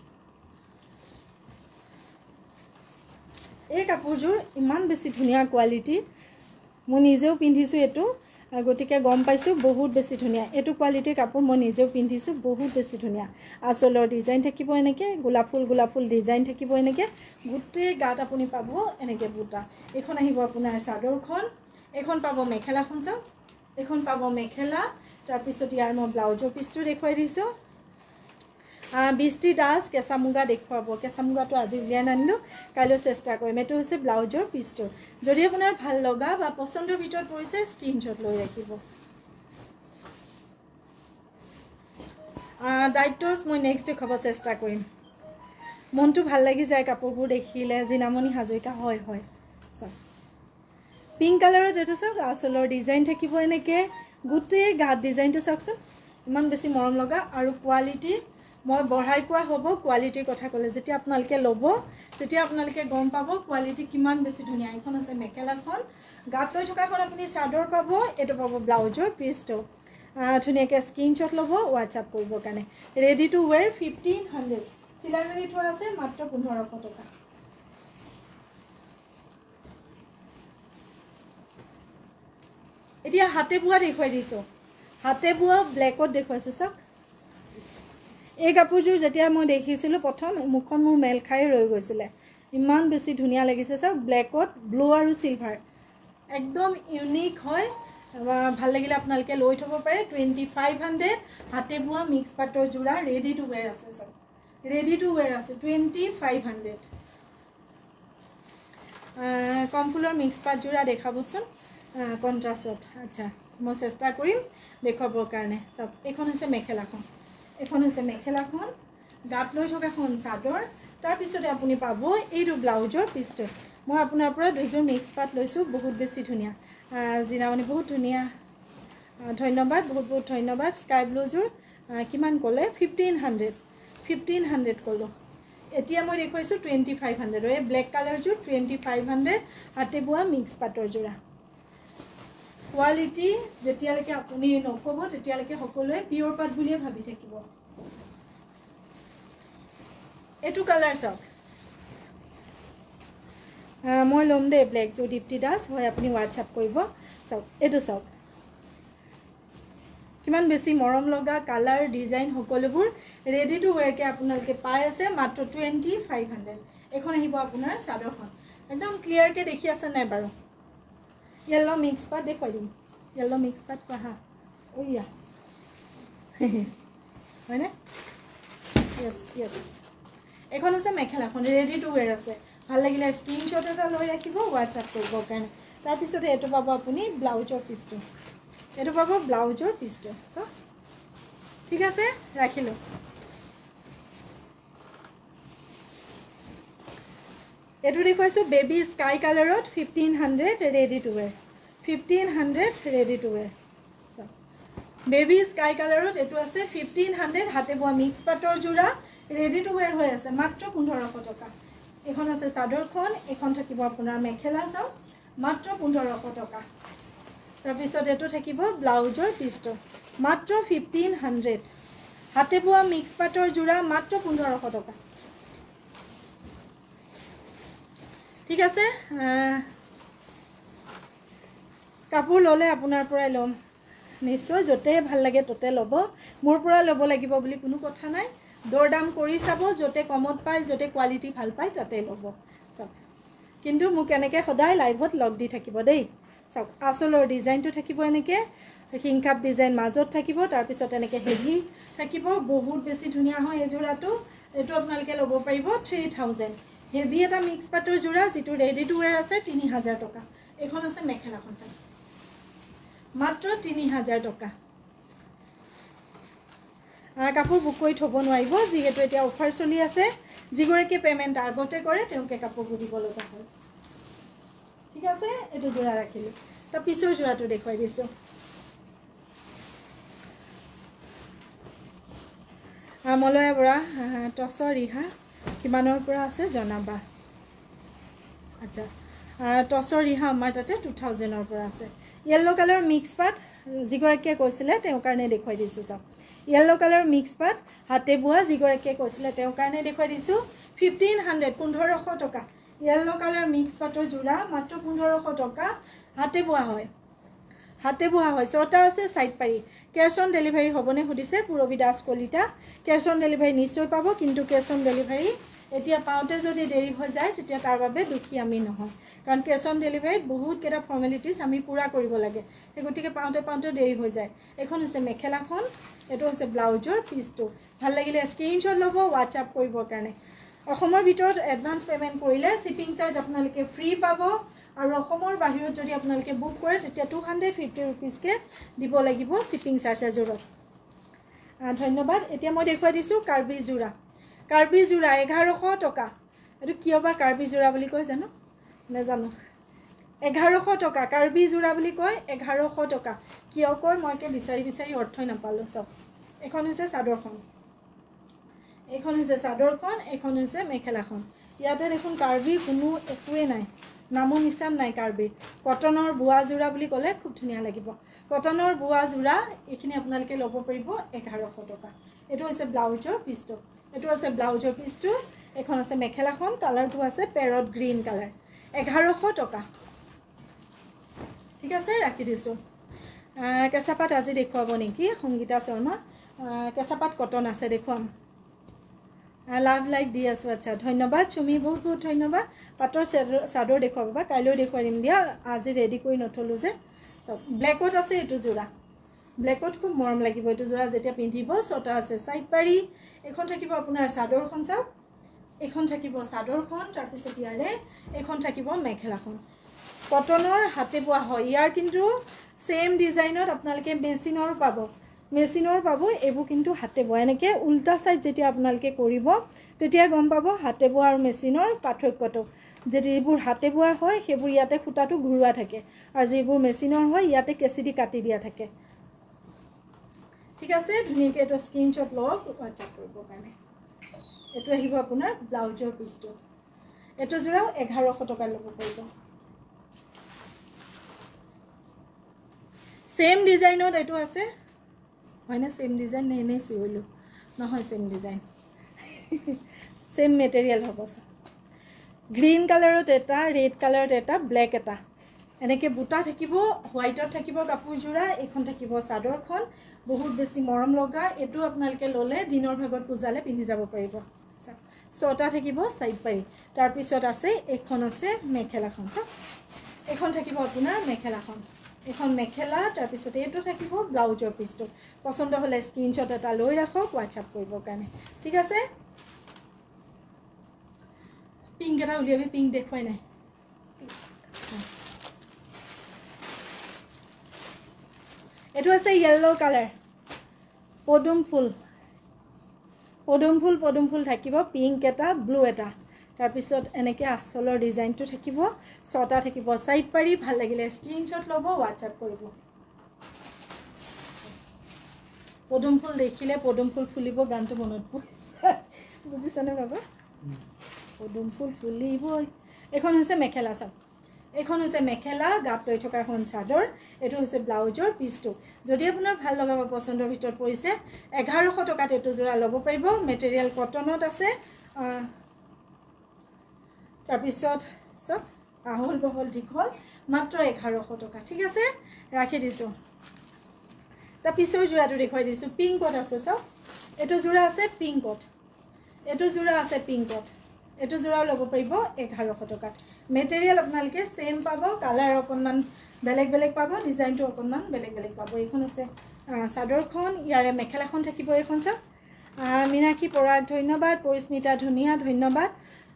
এই কাপোৰযোৰ ইমান বেছি ধুনীয়া কোৱালিটি মই নিজেও পিন্ধিছোঁ এইটো গতিকে গম পাইছোঁ বহুত বেছি ধুনীয়া এইটো কোৱালিটিৰ কাপোৰ মই নিজেও পিন্ধিছোঁ বহুত বেছি ধুনীয়া আঁচলৰ ডিজাইন থাকিব এনেকৈ গোলাপ ফুল ডিজাইন থাকিব এনেকৈ গোটেই গাত আপুনি পাব এনেকৈ বুটা এইখন আহিব আপোনাৰ চাদৰখন এইখন পাব মেখেলাখন চাওক এইখন পাব মেখেলা তাৰপিছত ইয়াৰ মই ব্লাউজৰ পিচটো দেখুৱাই দিছোঁ বৃষ্টি দাস কেঁচা মুগা দেখুৱাব কেঁচা মুগাটো আজি উলিয়াই নানিলোঁ কাইলৈ চেষ্টা কৰিম এইটো হৈছে ব্লাউজৰ পিচটো যদি আপোনাৰ ভাল লগা বা পচন্দৰ ভিতৰত পৰিছে স্ক্ৰীনশ্বট লৈ ৰাখিব দায়িত্বছ মই নেক্সট দেখুৱাব চেষ্টা কৰিম মনটো ভাল লাগি যায় কাপোৰবোৰ দেখিলে জিনামণি হাজৰিকা হয় চাওক পিংক কালাৰত এইটো চাওক আঁচলৰ ডিজাইন থাকিব এনেকৈ গোটেই গাত ডিজাইনটো চাওকচোন ইমান বেছি মৰম লগা আৰু কোৱালিটি মই বঢ়াই কোৱা হ'ব কোৱালিটিৰ কথা ক'লে যেতিয়া আপোনালোকে ল'ব তেতিয়া আপোনালোকে গম পাব কোৱালিটি কিমান বেছি ধুনীয়া এইখন আছে মেখেলাখন গাত লৈ থকাখন আপুনি চাদৰ পাব এইটো পাব ব্লাউজৰ পিচটো ধুনীয়াকৈ স্ক্ৰীনশ্বট ল'ব হোৱাটছআপ কৰিবৰ কাৰণে ৰেডি টু ৱেৰ 1500 চিলাই মেলি থোৱা আছে মাত্ৰ 1500 টকা এতিয়া হাতে বোৱা দেখুৱাই দিছোঁ হাতে বোৱা ব্লেকত দেখুৱাইছোঁ চাওক এই কাপোৰযোৰ যেতিয়া মই দেখিছিলোঁ প্ৰথম মুখখন মোৰ মেল খাই ৰৈ গৈছিলে ইমান বেছি ধুনীয়া লাগিছে চাওক ব্লেকত ব্লু আৰু চিলভাৰ একদম ইউনিক হয় ভাল লাগিলে আপোনালোকে লৈ থব পাৰে 2500 হাতে বোৱা মিক্স পাটৰ জোৰা ৰেডি টু ওয়্যাৰ আছে সব ৰেডি টু ওয়্যাৰ আছে 2500 কম ফুলৰ মিক্স পাট জোৰা দেখাবচোন কন্ট্ৰাষ্টত আচ্ছা মই চেষ্টা কৰিম দেখাবৰ কাৰণে সব এখন হৈছে মেখেলাখন গাত লৈ থকাখন চাদৰ তাৰ পিছতে আপুনি পাব এইটো ব্লাউজৰ পিছটো মই আপোনাৰ পৰা দুইযোৰ মিক্স পাট লৈছো বহুত বেছি ধুনিয়া জিনামণি বহুত ধুনিয়া ধন্যবাদ বহুত ধন্যবাদ স্কাই ব্লুজোৰ কিমান ক'লে 1500 ক'লো এতিয়া মই দেখুৱাইছো 2500 এই ব্লেক কালাৰ জোৰ 2500 হাতে বোৱা মিক্স পাটৰ জোৰা কোৱালিটি যেতিয়ালৈকে আপুনি নকব তেতিয়ালৈকে সকলোৱে পিওৰ পাট বুলিয়ে ভাবি থাকিব এটু কালাৰ চাওক মই লম দে ব্লেক জো দীপ্তি দাস হয় আপুনি হোৱাটসঅ্যাপ কৰিব চাওক এটু চাওক কিমান বেছি মৰম লগা কালাৰ ডিজাইন সকলোবোৰ ৰেডি টু ওয়্যাৰ কে আপোনালোকে পাই আছে মাত্ৰ 2500 এখন আহিব আপোনাৰ চাদৰখন একদম ক্লিয়াৰ কে দেখি আছে নাই বাৰু येलो मिक्स पाट देखो दिम येलो मिक्स पाट कहा ओया है ना यस यस এখন আছে মেখেলাখন ৰেডি টু ওয়্যাৰ আছে ভাল লাগিলে স্ক্ৰিনশ্বট এটা লৈ ৰাখিব WhatsApp কৰিব কাৰণে তাৰ পিছতে এটো পাব আপুনি ব্লাউজৰ পিছটো এটো পাব ব্লাউজৰ পিছটো সো ঠিক আছে ৰাখিলো এটো দেখুৱাইছো বেবি স্কাই কালাৰত 1500 ready to wear 1500 ready to wear baby sky কালাৰত এটো আছে 1500 হাতে বোৱা মিক্স পাটৰ জোৰা ৰেডি টু ওয়্যাৰ হৈ আছে মাত্ৰ 1500 টকা এখন আছে চাদৰখন এখন থাকিব আপোনাৰ মেখেলা চাও মাত্ৰ 1500 টকা তাৰ পিছত এটো থাকিব ব্লাউজৰ পিছটো মাত্ৰ 1500 হাতে বোৱা মিক্স পাটৰ জোৰা মাত্ৰ 1500 টকা ঠিক আছে কাপোৰ ললে আপোনাৰ পৰাই লম নিশ্চয় যতে ভাল লাগে ততে লব মোৰ পৰা লব লাগিব বুলি কোনো কথা নাই দৰদাম কৰি চাব যতে কমত পায় যতে কোৱালিটি ভাল পায় তাতে লব সব কিন্তু মোক এনেকে সদায় লাইভত লগ দি থাকিব দেই সব আসলৰ ডিজাইনটো থাকিব এনেকে হিংকাপ ডিজাইন মাজত থাকিব তাৰ পিছত এনেকে হেভি থাকিব বহুত বেছি ধুনিয়া হয় এই জোৰাটো এটো আপোনালোকে লব পাৰিব 3000 হেভি এটা মিক্স পাটৰ জোৰা যেটো ৰেডি টু ওয়্যাৰ আছে 3000 টকা এখন আছে মেখেলাখন চাই মাত্ৰ 3000 টকা কাপোৰ বুক কৰি থব নোৱাৰিব যিহেতু এতিয়া অফাৰ চলি আছে যিগৰাকী পেমেন্ট আগতে কৰে তেওঁলোকে কাপোৰ বুক দিব লগা হয় ঠিক আছে এটো জোৰা ৰাখিলো তাৰ পিছৰ জোৰাটো দেখুৱাই দিছো মলয়া বৰা টছৰ ৰিহা কিমানৰ পৰা আছে জনাবা আচ্ছা টছৰ ৰিহা আমাৰ তাতে 2000 ৰ পৰা আছে येलो কালাৰ মিক্স পাট যিগৰাকীয়ে কৈছিলে তেওঁৰ কাৰণে দেখুৱাই দিছো চাওক येलो কালাৰ মিক্স পাট হাতে বোৱা যিগৰাকীয়ে কৈছিলে তেওঁৰ কাৰণে দেখুৱাই দিছো 1500 টকা येलो কালাৰ মিক্স পাটৰ জোৰা মাত্ৰ 1500 টকা হাতে বোৱা হয় ছটা আছে সাইড পাৰি ক্যাশ অন ডেলিভাৰী হ'বনে সুধিছে Purabi Das Kalita cash on delivery নিশ্চয় পাব কিন্তু ক্যাশ অন ডেলিভাৰী এতিয়া পাওঁতে যদি দেৰি হৈ যায় তেতিয়া তাৰ বাবে দুখী আমি নহয় কাৰণ ক্যাশ অন ডেলিভাৰীত বহুত কেটা ফৰ্মালিটিজ আমি পুৰা কৰিব লাগে হেগতিকে পাওঁতে দেৰি হৈ যায় এখন হৈছে মেখেলাখন এটো হৈছে ব্লাউজৰ পিছটো ভাল লাগিলে স্ক্ৰিনশ্বট ল'ব WhatsApp কৰিব কাৰণে অসমৰ ভিতৰত এডভান্স পেমেন্ট কৰিলে শিপিং চাৰ্জ আপোনালোকে ফ্ৰী পাব আৰু অসমৰ বাহিৰত যদি আপোনালোকে বুক কৰে তেতিয়া 250 रुपीस কে দিব লাগিব শিপিং চাৰ্জ জোৰত ধন্যবাদ এতিয়া মই দেখুৱাই দিছো কাৰ্বি জোৰা 1100 টকা এটো কিয়বা কাৰ্বি জোৰা বুলি কয় জানো নেজানো 1100 টকা কাৰ্বি জোৰা বুলি কয় 1100 টকা কিয় কয় মইকে বিচাৰি অৰ্থই নাপালো সব এখন হৈছে চাদৰখন এখন হৈছে মেখেলাখন ইয়াতে দেখোন কাৰ্বি কোনো একোৱে নাই নামো নিশান নাই কাৰ্বি কটনৰ বুৱা জোৰা বুলি ক'লে খুব ধুনিয়া লাগিব কটনৰ বুৱা জোৰা এখিনি আপোনালোকে ল'ব পাৰিব 1100 টকা এটো হৈছে ব্লাউজৰ পিছটো এখন আছে মেখেলাখন কালাৰটো আছে পেৰট গ্ৰীন কালাৰ 1100 টকা ঠিক আছে ৰাখি দিছো কেঁচাপাত আজি দেখুৱাব নেকি সংগীতা শৰ্মা কেঁচাপাত কটন আছে দেখুৱাম লাভ লাইক দি আছোঁ আচ্ছা ধন্যবাদ চুমি বহুত বহুত ধন্যবাদ পাটৰ চাদৰ দেখুৱাব বা কাইলৈ দেখুৱাই দিম দিয়া আজি ৰেডি কৰি নথলোঁ যে চব ব্লেকত আছে এইটো যোৰা ব্লেকত খুব মৰম লাগিব এইটো যোৰা যেতিয়া পিন্ধিব ছটা আছে চাইড পাৰি এখন থাকিব আপোনাৰ চাদৰখন চাওক এখন থাকিব চাদৰখন তাৰপিছত ইয়াৰে এখন থাকিব মেখেলাখন কটনৰ হাতে বোৱা হয় ইয়াৰ কিন্তু সেম ডিজাইনত আপোনালোকে মেচিনৰ পাব এইবোৰ কিন্তু হাতে বোৱা এনেকৈ উল্টা সাইড যেতিয়া আপোনালোকে কৰিব তেতিয়া গম পাব হাতে বোৱা আৰু মেচিনৰ পাৰ্থক্যটো যদি এইবোৰ হাতে বোৱা হয় সেইবোৰ ইয়াতে খুঁটাটো ঘূৰোৱা থাকে আৰু যিবোৰ মেচিনৰ হয় ইয়াতে কেঁচি দি কাটি দিয়া থাকে ঠিক আছে ধুনীয়াকৈ এইটো স্ক্ৰীনশ্বট লওক হোৱাটছআপ কৰিব কাৰণে এইটো আহিব আপোনাৰ ব্লাউজৰ পিচটো এইটো যোৰাও 1100 টকা ল'ব পাৰিব সেম ডিজাইনত এইটো আছে হয় না সেম ডিজাইন নেই চিউলো নহয় সেম ডিজাইন সেম মেটেৰিয়েল হ'ব গ্ৰীন কালাৰত এটা ৰেড কালাৰত এটা ব্লেক এটা এনেকৈ বুটা থাকিব হোৱাইটত থাকিব কাপোৰযোৰা এইখন থাকিব চাদৰখন বহুত বেছি মৰম লগা এইটো আপোনালোকে ল'লে দিনৰ ভাগত পূজালে পিন্ধি যাব পাৰিব ছটা থাকিব সাইড পাৰি তাৰপিছত আছে এখন আছে মেখেলাখন চাওক এখন থাকিব আপোনাৰ মেখেলাখন এখন মেখেলা তাৰপিছত এইটো থাকিব ব্লাউজৰ পিচটো পছন্দ হ'লে স্ক্ৰীনশ্বট এটা লৈ ৰাখক হোৱাটছআপ কৰিবৰ কাৰণে ঠিক আছে পিংক এটা উলিয়াবি পিংক দেখুৱাই নাই এইটো আছে ইয়েলো কালাৰ পদুম ফুল থাকিব পিংক এটা ব্লু এটা তাৰপিছত এনেকৈ আঁচলৰ ডিজাইনটো থাকিব ছটা থাকিব সাইড পাৰি ভাল লাগিলে স্ক্ৰীনশ্বট ল'ব হোৱাটছআপ কৰিব পদুম ফুল দেখিলে পদুম ফুল ফুলিব গানটো মনত পৰিছে বুজিছানে বাবা পদুম ফুল ফুলিবই এখন হৈছে মেখেলা চাওক এখন হৈছে মেখেলা গাত লৈ থকা এখন চাদৰ এইটো হৈছে ব্লাউজৰ পিচটো যদি আপোনাৰ ভাল লগা বা পছন্দৰ ভিতৰত পৰিছে 1100 টকাত এইটো যোৰা ল'ব পাৰিব মেটেৰিয়েল কটনত আছে তাৰপিছত চব আহল বহল দীঘল মাত্ৰ 1100 টকা ঠিক আছে ৰাখি দিছোঁ তাৰ পিছৰ যোৰাটো দেখুৱাই দিছোঁ পিংকত আছে চাওক এইটো যোৰা আছে পিংকত এইটো যোৰাও ল'ব পাৰিব 1100 টকাত মেটেৰিয়েল আপোনালোকে সেম পাব কালাৰ অকণমান বেলেগ পাব ডিজাইনটো অকণমান বেলেগ পাব এইখন আছে চাদৰখন ইয়াৰে মেখেলাখন থাকিব এইখন চাওক মীনাক্ষী পৰাগ ধন্যবাদ পৰিস্মিতা ধুনীয়া ধন্যবাদ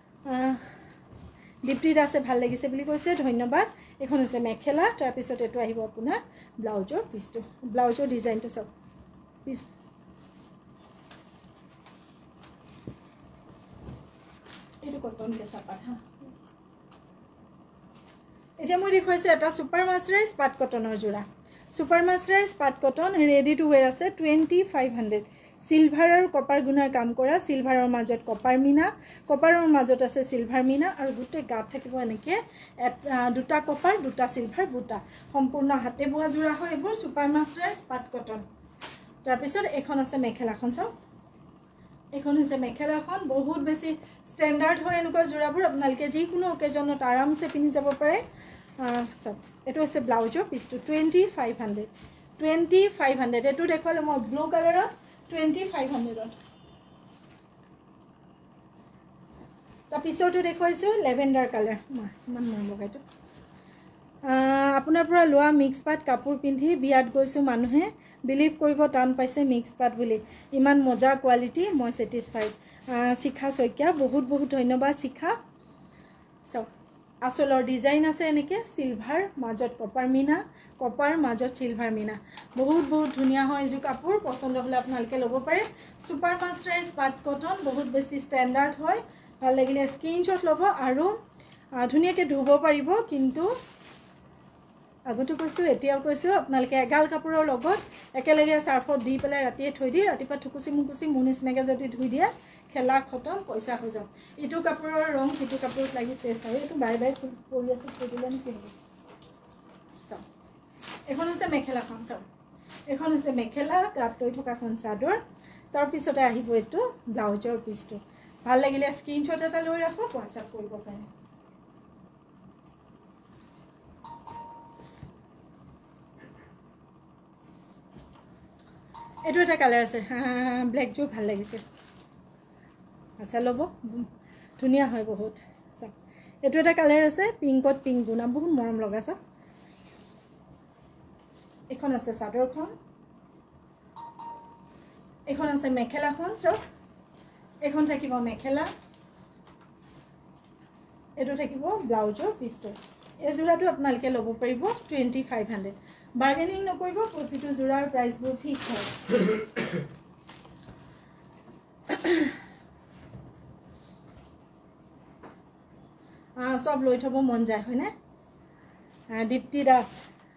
দীপ্তি দাসে ভাল লাগিছে বুলি কৈছে ধন্যবাদ এখন হৈছে মেখেলা তাৰপিছত এইটো আহিব আপোনাৰ ব্লাউজৰ পিচটো ব্লাউজৰ ডিজাইনটো চাওক পিচ এইটো কটন কেঁচা পাট এতিয়া মই দেখুৱাইছোঁ এটা ছুপাৰ মাছৰাইজ পাট কটনৰ যোৰা ছুপাৰ মাছৰাইজ পাট কটন ৰেডি টু ৱেৰ আছে 2500 সিলভাৰ আৰু কপাৰ গুণাৰ কাম কৰা সিলভাৰৰ মাজত কপাৰ মিনা কপাৰৰ মাজত আছে সিলভাৰ মিনা আৰু গোটেই গাত থাকিব এনেকৈ দুটা কপাৰ দুটা সিলভাৰ বুটা সম্পূৰ্ণ হাতে বোৱা যোৰা হয় এইবোৰ ছুপাৰ মাছৰাইজ পাট কটন তাৰপিছত এখন আছে মেখেলাখন চাওক এখন হৈছে মেখেলাখন বহুত বেছি ষ্টেণ্ডাৰ্ড হয় এনেকুৱা যোৰাবোৰ আপোনালোকে যিকোনো অকেজনত আৰামছে পিন্ধি যাব পাৰে চাওক এইটো হৈছে ব্লাউজৰ পিচটো 2500 এইটো দেখুৱালোঁ মই ব্লু কালাৰত 2500 তাৰ পিছৰটো দেখুৱাইছোঁ লেভেণ্ডাৰ কালাৰ ইমান মৰম লগাইটো আপোনাৰ পৰা লোৱা মিক্স পাট কাপোৰ পিন্ধি বিয়াত গৈছোঁ মানুহে বিলিভ কৰিব টান পাইছে মিক্স পাট বুলি ইমান মজা কোৱালিটি মই ছেটিছফাইড শিখা শইকীয়া বহুত ধন্যবাদ শিখা চাওক আঁচলৰ ডিজাইন আছে এনেকৈ সিলভাৰ মাজত কপাৰ মিনা কপাৰ মাজত সিলভাৰ মিনা বহুত ধুনীয়া হয় এইযোৰ কাপোৰ পছন্দ হ'লে আপোনালোকে ল'ব পাৰে ছুপাৰ মাছৰাইজ পাট কটন বহুত বেছি ষ্টেণ্ডাৰ্ড হয় ভাল লাগিলে স্ক্ৰীনশ্বট ল'ব আৰু ধুনীয়াকৈ ধুব পাৰিব কিন্তু আগতো কৈছোঁ এতিয়াও কৈছোঁ আপোনালোকে এগাল কাপোৰৰ লগত একেলগে চাৰ্ফত দি পেলাই ৰাতিয়ে থৈ দি ৰাতিপুৱা থুকুচি মুকুচি মোৰ নিচিনাকৈ যদি ধুই দিয়ে খেলা খতম পইচা হৈ যাওক ইটো কাপোৰৰ ৰং সিটো কাপোৰত লাগিছে চাই এইটো বাই পৰি আছে থৈ দিলে নেকি চাওক এখন হৈছে মেখেলাখন চাওক এখন হৈছে মেখেলা গাত লৈ থকাখন চাদৰ তাৰপিছতে আহিব এইটো ব্লাউজৰ পিচটো ভাল লাগিলে স্ক্ৰীনশ্বট এটা লৈ ৰাখক হোৱাটছআপ কৰিব পাৰে এইটো এটা কালাৰ আছে ব্লেকযোৰ ভাল লাগিছে আচ্ছা ল'ব ধুনীয়া হয় বহুত চাওক এইটো এটা কালাৰ আছে পিংকত পিংক গুণা বহুত মৰম লগা চাওক এখন আছে চাদৰখন এখন আছে মেখেলাখন চাওক এখন থাকিব মেখেলা এটো থাকিব ব্লাউজৰ পিছটো এই জোৰাটো আপোনালোকে ল'ব পাৰিব 2500 বাৰ্গেনিং নকৰিব প্ৰতিটো জোৰাৰ প্ৰাইচবোৰ ফিক্স হয় সব লৈ থব মন যায় হয়নে দীপ্তি দাস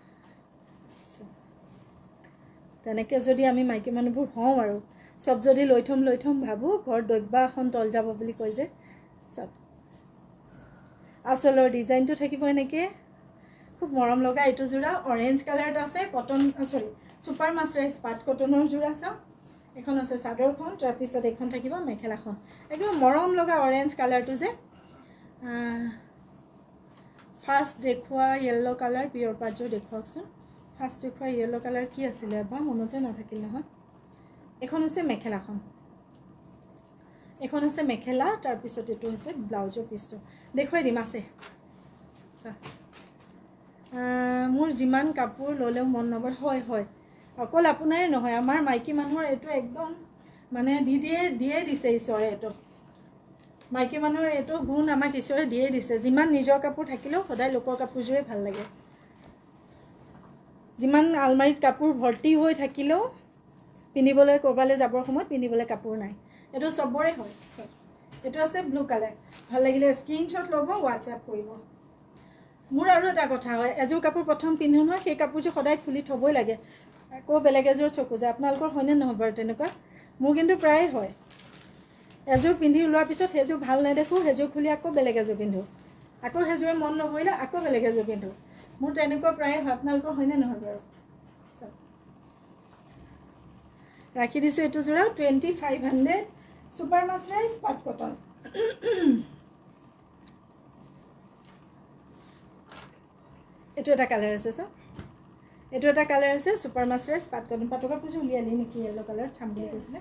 তেনেকৈ যদি আমি মাইকী মানুহবোৰ হওঁ আৰু সব যদি লৈ থম ভাবো ঘৰ দৈব্যা এখন তল যাব বুলি কয় যে সব আসলৰ ডিজাইনটো থাকিব এনেকৈ খুব মৰম লগা এইটো জোৰা অৰেঞ্জ কালাৰত আছে কটন সৰি সুপাৰ মাছৰাইজ পাট কটনৰ জোৰা চাওক এখন আছে চাদৰখন তাৰপিছত এখন থাকিব মেখেলাখন একদম মৰম লগা অৰেঞ্জ কালাৰটো যে ফাৰ্ষ্ট দেখুৱা য়েল্লো কালাৰ পিয়ৰ পাটযোৰ দেখুৱাকচোন ফাৰ্ষ্ট দেখুৱা য়েল্লো কালাৰ কি আছিলে বা মনতে নাথাকিল নহয় এখন আছে মেখেলাখন এখন আছে মেখেলা তাৰপিছত এইটো আছে ব্লাউজৰ পিছটো দেখুৱাই দিম আছে মোৰ যিমান কাপোৰ ল'লেও মন নবৰ হয় অকল আপোনাৰে নহয় আমাৰ মাইকী মানুহৰ এইটো একদম মানে দিয়ে দিছে ঈশ্বৰে এইটো মাইকী মানুহৰ এইটো গুণ আমাক ঈশ্বৰে দিয়ে দিছে যিমান নিজৰ কাপোৰ থাকিলেও সদায় লোকৰ কাপোৰজোৰে ভাল লাগে যিমান আলমাৰীত কাপোৰ ভৰ্তি হৈ থাকিলেও পিন্ধিবলৈ কৰবালৈ যাবৰ সময়ত পিন্ধিবলৈ কাপোৰ নাই এইটো সবৰে হয় এইটো আছে ব্লু কালাৰ ভাল লাগিলে স্ক্ৰীনশ্বট ল'ব হোৱাটছআপ কৰিব মোৰ আৰু এটা কথা হয় এযোৰ কাপোৰ প্ৰথম পিন্ধো নহয় সেই কাপোৰযোৰ সদায় খুলি থবই লাগে আকৌ বেলেগ এযোৰ চকু যায় আপোনালোকৰ হয়নে নহয় বাৰু তেনেকুৱা মোৰ কিন্তু প্ৰায় হয় এযোৰ পিন্ধি ওলোৱাৰ পিছত সেইযোৰ ভাল নেদেখোঁ সেইযোৰ খুলি আকৌ বেলেগ এযোৰ পিন্ধো আকৌ সেইযোৰে মন নভৰিলে আকৌ বেলেগ এযোৰ পিন্ধো মোৰ তেনেকুৱা প্ৰায় হয় আপোনালোকৰ হয়নে নহয় বাৰু ৰাখি দিছোঁ এইটো জোৰা 2500 সুপাৰ মাছৰাইজ পাট কটন এইটো এটা কালাৰ আছে চাওক এইটো এটা কালাৰ আছে সুপাৰ মাছৰাইজ পাট কটন পাটৰ কাপোৰযোৰ উলিয়ালি নেকি য়েল্লো কালাৰ চাম বুলি কৈছিলে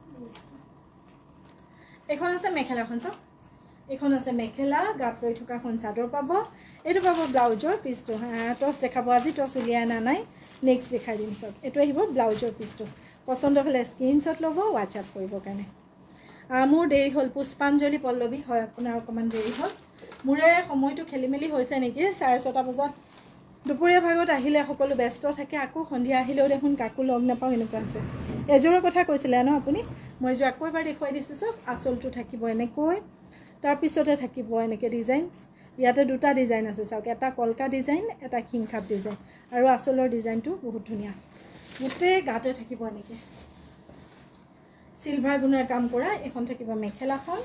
এখন আছে মেখেলাখন চাওক এখন আছে মেখেলা গাত লৈ থকাখন চাদৰ পাব এইটো পাব ব্লাউজৰ পিছটো টছ দেখাব আজি টছ উলিয়াই অনা নাই নেক্সট দেখাই দিম চাওক এইটো আহিব ব্লাউজৰ পিছটো পচন্দ হ'লে স্ক্ৰীনশ্বট ল'ব হোৱাটছআপ কৰিবৰ কাৰণে মোৰ দেৰি হ'ল পুষ্পাঞ্জলি পল্লৱী হয় আপোনাৰ অকণমান দেৰি হ'ল মোৰে সময়টো খেলি মেলি হৈছে নেকি 6:30 বজাত দুপৰীয়া ভাগত আহিলে সকলো ব্যস্ত থাকে আকৌ সন্ধিয়া আহিলেও দেখোন কাকো লগ নাপাওঁ এনেকুৱা আছে এযোৰৰ কথা কৈছিলে ন আপুনি মই এযোৰ আকৌ এবাৰ দেখুৱাই দিছোঁ চাওক আঁচলটো থাকিব এনেকৈ তাৰপিছতে থাকিব এনেকৈ ডিজাইন ইয়াতে দুটা ডিজাইন আছে চাওক এটা কলকা ডিজাইন এটা খিংখাপ ডিজাইন আৰু আঁচলৰ ডিজাইনটো বহুত ধুনীয়া গোটেই গাতে থাকিব এনেকৈ সিলভাৰ গুণৰ কাম কৰা এখন থাকিব মেখেলাখন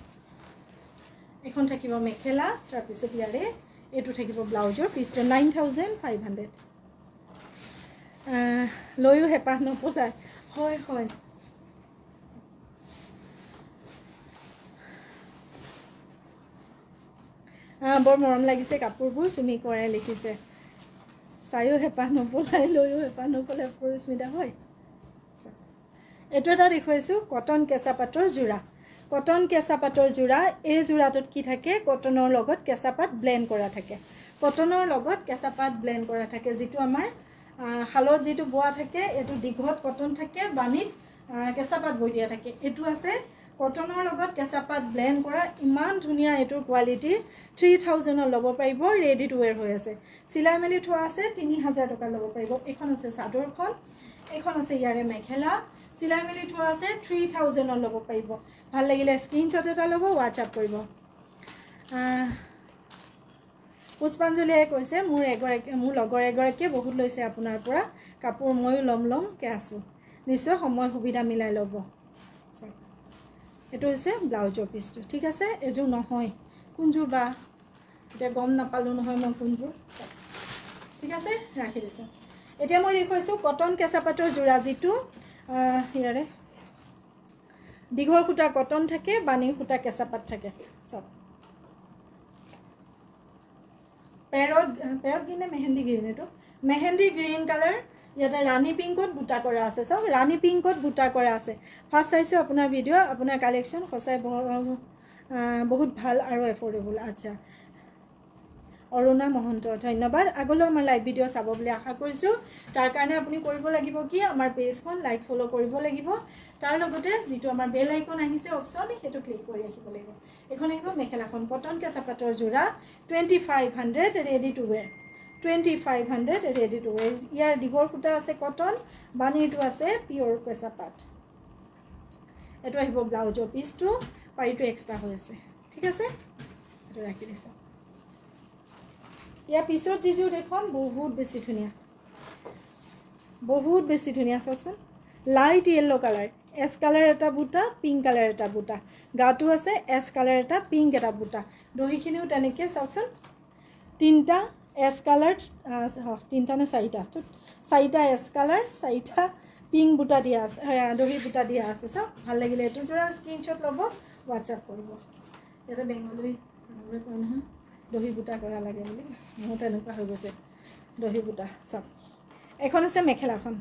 এখন থাকিব মেখেলা তাৰপিছত ইয়াৰে এইটো থাকিব ব্লাউজৰ পিছটো 9500 লৈও হেঁপাহ নপলায় হয় বৰ মৰম লাগিছে কাপোৰবোৰ চুমি কৰে লিখিছে চাইও হেঁপাহ নপলায় লৈও হেঁপাহ নপলায় পৰিস্মিতা হয় এইটো এটা দেখুৱাইছোঁ কটন কেঁচা পাটৰ জোৰা কটন কেঁচা পাটৰ জোৰা এই জোৰাটোত কি থাকে কটনৰ লগত কেঁচা পাট ব্লেণ্ড কৰা থাকে কটনৰ লগত কেঁচা পাট ব্লেণ্ড কৰা থাকে যিটো আমাৰ শালত যিটো বোৱা থাকে এইটো দীঘত কটন থাকে বানীত কেঁচা পাট বৈ দিয়া থাকে এইটো আছে কটনৰ লগত কেঁচা পাট ব্লেণ্ড কৰা ইমান ধুনীয়া এইটোৰ কোৱালিটি 3000 ল'ব পাৰিব ৰেডি টু ৱেৰ হৈ আছে চিলাই মেলি থোৱা আছে 3000 টকা ল'ব পাৰিব এখন আছে চাদৰখন এখন আছে ইয়াৰে মেখেলা চিলাই মেলি থোৱা আছে 3000 ল'ব পাৰিব ভাল লাগিলে স্ক্ৰীনশ্বট এটা ল'ব হোৱাটছআপ কৰিব পুষ্পাঞ্জলিয়ে কৈছে মোৰ লগৰ এগৰাকীয়ে বহুত লৈছে আপোনাৰ পৰা কাপোৰ ময়ো ল'মকৈ আছোঁ নিশ্চয় সময় সুবিধা মিলাই ল'ব এইটো হৈছে ব্লাউজৰ পিছটো ঠিক আছে এযোৰ নহয় কোনযোৰ বা এতিয়া গম নাপালোঁ নহয় মই কোনযোৰ ঠিক আছে ৰাখি দিছোঁ এতিয়া মই দেখুৱাইছোঁ কটন কেঁচা পাটৰ যোৰা যিটো ইয়াৰে দীঘৰ সূতা কটন থাকে বানীৰ সূতা কেঁচা পাট থাকে চব পেৰট গ্ৰীণ নে মেহেন্দি গ্ৰীণ এইটো মেহেন্দি গ্ৰীণ কালাৰ ইয়াতে ৰাণী পিংকত বুটা কৰা আছে চাওক ৰাণী পিংকত বুটা কৰা আছে ফাৰ্ষ্ট চাইছো আপোনাৰ ভিডিঅ' আপোনাৰ কালেকশ্যন সঁচাই বহুত ভাল আৰু এফৰ্ডেবল আচ্ছা অৰুণা মহন্ত ধন্যবাদ আগলৈ আমাৰ লাইভ ভিডিঅ' চাব বুলি আশা কৰিছোঁ তাৰ কাৰণে আপুনি কৰিব লাগিব কি আমাৰ পেজখন লাইক ফলো কৰিব লাগিব তাৰ লগতে যিটো আমাৰ বেল আইকন আহিছে অপচন সেইটো ক্লিক কৰি ৰাখিব লাগিব এখন আহিব মেখেলাখন কটন কেঁচা পাটৰ যোৰা 2500 ready to wear 2500 ready to wear ইয়াৰ ডিগৰ কুটা আছে কটন বানীটো আছে পিওৰ কেঁচা পাট এটো আহিব ব্লাউজৰ পিছটো পাৰিটো এক্সট্ৰা হৈ আছে ঠিক আছে এটো ৰাখি দিছো ইয়াৰ পিছত যিটো দেখুৱাম বহুত বেছি ধুনীয়া চাওকচোন light yellow colour ash colour এটা বুটা পিংক কালাৰ এটা বুটা গাটো আছে এছ কালাৰ এটা পিংক এটা বুটা দহিখিনিও তেনেকৈ চাওকচোন তিনিটা এছ কালাৰ তিনিটা নে চাৰিটা এছ কালাৰ চাৰিটা পিংক বুটা দিয়া আছে দহি বুটা দিয়া আছে চাওক ভাল লাগিলে এইটো জোৰা স্ক্ৰীনশ্বট ল'ব হোৱাটছআপ কৰিব ইয়াতে বেংগলী কয় নহয় দহি বুটা কৰা লাগে বুলি মোৰ তেনেকুৱা হৈ গৈছে দহি বুটা চাওক এখন আছে মেখেলাখন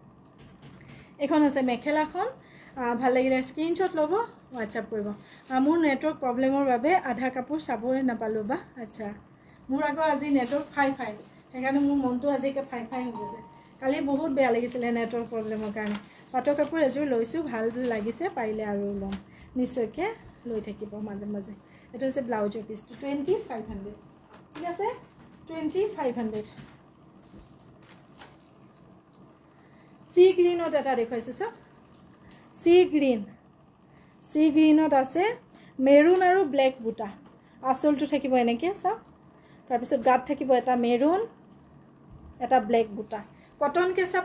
ভাল লাগিলে স্ক্ৰীনশ্বট ল'ব হোৱাটছআপ কৰিব মোৰ নেটৱৰ্ক প্ৰব্লেমৰ বাবে আধা কাপোৰ চাবই নাপালোঁ বা আচ্ছা মোৰ আকৌ আজি নেটৱৰ্ক ফাই সেইকাৰণে মোৰ মনটো আজিকে ফাই হৈ গৈছে কালি বহুত বেয়া লাগিছিলে নেটৱৰ্ক প্ৰব্লেমৰ কাৰণে পাটৰ কাপোৰ এযোৰ লৈছোঁ ভাল লাগিছে পাৰিলে আৰু ল'ম নিশ্চয়কৈ লৈ থাকিব মাজে মাজে এইটো হৈছে ব্লাউজৰ পিছটো 2500 ঠিক আছে 2500 সি গ্ৰীণত এটা দেখুৱাইছে চাওক সি গ্ৰীণত আছে মেৰুন আৰু ব্লেক বুটা আঁচলটো থাকিব এনেকৈ চাওক তাৰপিছত গাত থাকিব এটা মেৰুন এটা ব্লেক বুটা কটন কেঁচা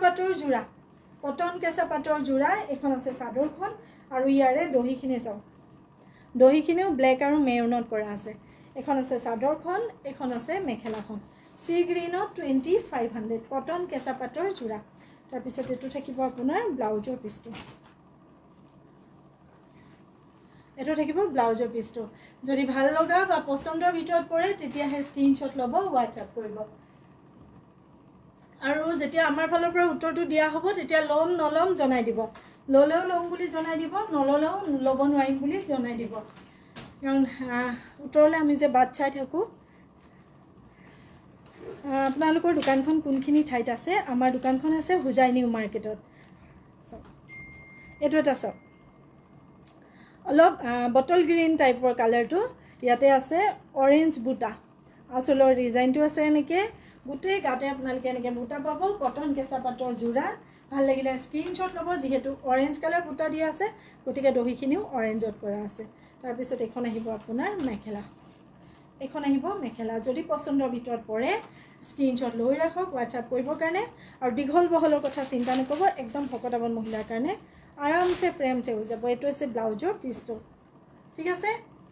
পাটৰ যোৰা এখন আছে চাদৰখন আৰু ইয়াৰে দহিখিনি চাওক দহিখিনিও ব্লেক আৰু মেৰুনত কৰা আছে এখন আছে চাদৰখন এখন আছে মেখেলাখন সি গ্ৰীণত 2500 কটন কেঁচা পাটৰ যোৰা তাৰপিছত এইটো থাকিব আপোনাৰ ব্লাউজৰ পিছটো যদি ভাল লগা বা পছন্দৰ ভিতৰত পৰে তেতিয়াহে স্ক্ৰীনশ্বট ল'ব হোৱাটছআপ কৰিব আৰু যেতিয়া আমাৰ ফালৰ পৰা উত্তৰটো দিয়া হ'ব তেতিয়া ল'ম নল'ম জনাই দিব ল'লেও ল'ম বুলি জনাই দিব নল'লেও ল'ব নোৱাৰিম বুলি জনাই দিব কাৰণ উত্তৰলৈ আমি যে বাট চাই থাকোঁ আপোনালোকৰ দোকানখন কোনখিনি ঠাইত আছে আমাৰ দোকানখন আছে হুজাই নিউ মাৰ্কেটত এইটো এটা চাওক অলপ বটল গ্ৰীণ টাইপৰ কালাৰটো ইয়াতে আছে অৰেঞ্জ বুটা আঁচলৰ ডিজাইনটো আছে এনেকৈ গোটেই গাতে আপোনালোকে এনেকৈ বুটা পাব কটন কেঁচা পাটৰ যোৰা ভাল লাগিলে স্ক্ৰীনশ্বট ল'ব যিহেতু অৰেঞ্জ কালাৰ বুটা দিয়া আছে গতিকে দহিখিনিও অৰেঞ্জত কৰা আছে তাৰপিছত এখন আহিব আপোনাৰ মেখেলা যদি পচন্দৰ ভিতৰত পৰে স্ক্ৰীনশ্বট লৈ ৰাখক হোৱাটছআপ কৰিবৰ কাৰণে আৰু দীঘল বহলৰ কথা চিন্তা নকৰিব একদম ভকতাবন মহিলাৰ কাৰণে আৰামছে প্ৰেমছে হৈ যাব এইটো হৈছে ব্লাউজৰ পিছটো ঠিক আছে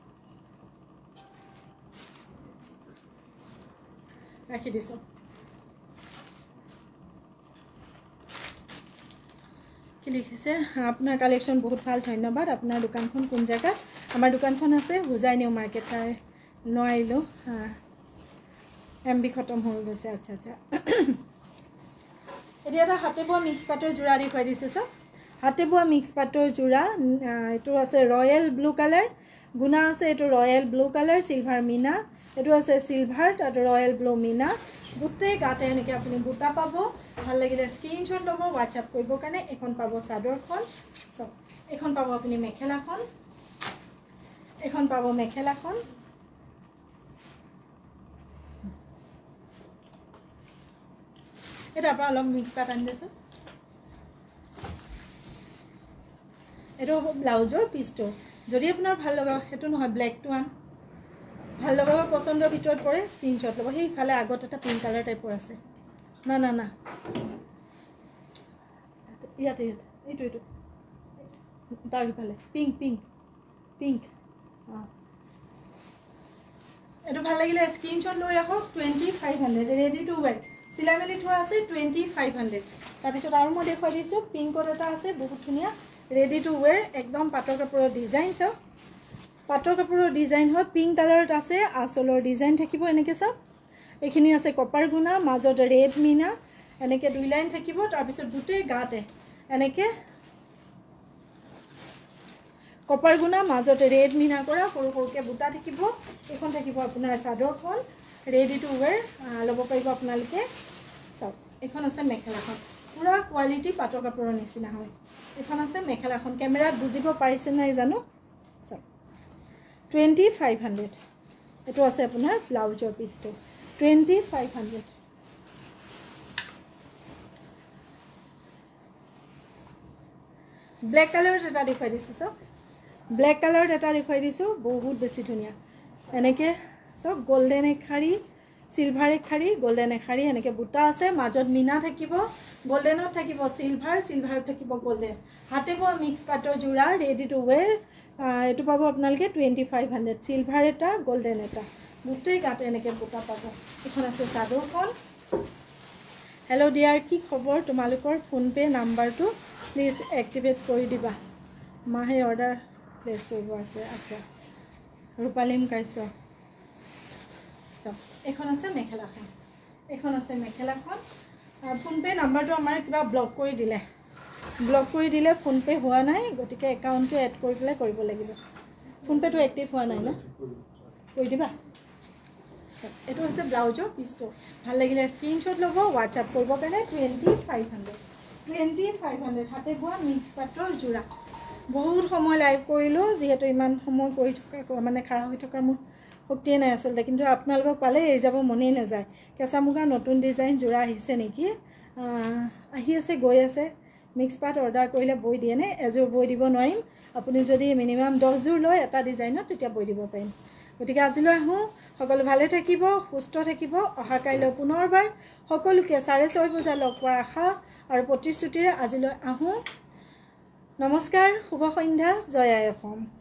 ৰাখি দিছোঁ কি লিখিছে আপোনাৰ কালেকশ্যন বহুত ভাল ধন্যবাদ আপোনাৰ দোকানখন কোন জেগাত আমাৰ দোকানখন আছে হুজাই নিউ মাৰ্কেট নোৱাৰিলোঁ MB খতম হৈ গৈছে আচ্ছা এতিয়া এটা হাতে বোৱা মিক্স পাটৰ যোৰা দেখুৱাই দিছোঁ চাওক হাতে বোৱা মিক্স পাটৰ যোৰা এইটো আছে ৰয়েল ব্লু কালাৰ গুণা আছে এইটো ৰয়েল ব্লু কালাৰ চিলভাৰ মিনা এইটো আছে চিলভাৰ তাত ৰয়েল ব্লু মিনা গোটেই গাতে এনেকৈ আপুনি বুটা পাব ভাল লাগিলে স্ক্ৰীনশ্বট ল'ব হোৱাটছআপ কৰিবৰ কাৰণে এখন পাব চাদৰখন চাওক এখন পাব আপুনি মেখেলাখন এটাৰ পৰা অলপ মিক্স পাট আনি দিছোঁ এইটো হ'ব ব্লাউজৰ পিছটো যদি আপোনাৰ ভাল লগা সেইটো নহয় ব্লেকটো আন ভাল লগা পচন্দৰ ভিতৰত পৰে স্ক্ৰীনশ্বট ল'ব সেইফালে আগত এটা পিংক কালাৰ টাইপৰ আছে না ইয়াতে এইটো তাৰ ইফালে পিংক এইটো ভাল লাগিলে স্ক্ৰীনশ্বট লৈ ৰাখক 2500 ৰেডি টু ৱেৰ চিলাই মেলি থোৱা আছে 2500 তাৰপিছত আৰু মই দেখুৱাই দিছোঁ পিংকত এটা আছে বহুত ধুনীয়া ৰেডি টু ৱেৰ একদম পাটৰ কাপোৰৰ ডিজাইন চাওক পাটৰ কাপোৰৰ ডিজাইন হয় পিংক কালাৰত আছে আঁচলৰ ডিজাইন থাকিব এনেকৈ চাওক এইখিনি আছে কপাৰ গুণা মাজত ৰেড মিনা এনেকৈ 2 লাইন থাকিব তাৰপিছত গোটেই গাতে এনেকৈ কপাৰ গুণা মাজতে ৰেড মিনা কৰা সৰু সৰুকৈ বুটা থাকিব এইখন থাকিব আপোনাৰ চাদৰখন ৰেডি টু ৱেৰ ল'ব পাৰিব আপোনালোকে চাওক এইখন আছে মেখেলাখন পুৰা কোৱালিটি পাটৰ কাপোৰৰ নিচিনা হয় এইখন আছে মেখেলাখন কেমেৰাত বুজিব পাৰিছে নাই জানো চাওক 2500 এইটো আছে আপোনাৰ ব্লাউজৰ পিচটো 2500 ব্লেক কালাৰত এটা দেখুৱাই দিছোঁ চাওক ব্লেক কালাৰত এটা দেখুৱাই দিছোঁ বহুত বেছি ধুনীয়া এনেকৈ চাওক গোল্ডেন এখাৰী সিলভাৰ এখাৰী গোল্ডেন এখাৰী এনেকৈ বুটা আছে মাজত মিনা থাকিব গোল্ডেনত থাকিব সিলভাৰ সিলভাৰত থাকিব গোল্ডেন হাতে বোৱা মিক্স পাটৰ যোৰা ৰেডি টু ৱেৰ এইটো পাব আপোনালোকে 2500 সিলভাৰ এটা গোল্ডেন এটা গোটেই গাতে এনেকৈ বুটা পাব এখন আছে চাদৰখন হেল্ল' ডিয়াৰ কি খবৰ তোমালোকৰ ফোনপে নাম্বাৰটো প্লিজ এক্টিভেট কৰি দিবা মাহে অৰ্ডাৰ প্লেচ কৰিব আছে আচ্ছা ৰূপালিম কাইছ এখন আছে মেখেলাখন এখন আছে মেখেলাখন ফোনপে নাম্বাৰটো আমাৰ কিবা ব্লক কৰি দিলে ফোনপে হোৱা নাই গতিকে একাউণ্টটো এড কৰি পেলাই কৰিব লাগিব ফোনপেটো এক্টিভ হোৱা নাই ন কৰি দিবা এইটো হৈছে ব্লাউজৰ পিচটো ভাল লাগিলে স্ক্ৰীনশ্বট ল'ব হোৱাটছআপ কৰিব কাৰণে 2500 হাতে বোৱা মিক্স পাটৰ যোৰা বহুত সময় লাইভ কৰিলোঁ যিহেতু ইমান সময় কৰি থকা মানে খাৰা হৈ থকা মোৰ শক্তিয়ে নাই আচলতে কিন্তু আপোনালোকক পালে এৰি যাব মনেই নাযায় কেঁচা মুগা নতুন ডিজাইন যোৰা আহিছে নেকি আহি আছে গৈ আছে মিক্স পাট অৰ্ডাৰ কৰিলে বৈ দিয়ে নে এযোৰ বৈ দিব নোৱাৰিম আপুনি যদি মিনিমাম 10 যোৰ লয় এটা ডিজাইনত তেতিয়া বৈ দিব পাৰিম গতিকে আজিলৈ আহোঁ সকলো ভালে থাকিব সুস্থ থাকিব অহা কাইলৈ পুনৰবাৰ সকলোকে 6:30 বজাত লগ পোৱাৰ আশা আৰু প্ৰতিশ্ৰুতিৰে আজিলৈ আহোঁ নমস্কাৰ শুভ সন্ধ্যা জয় আই অসম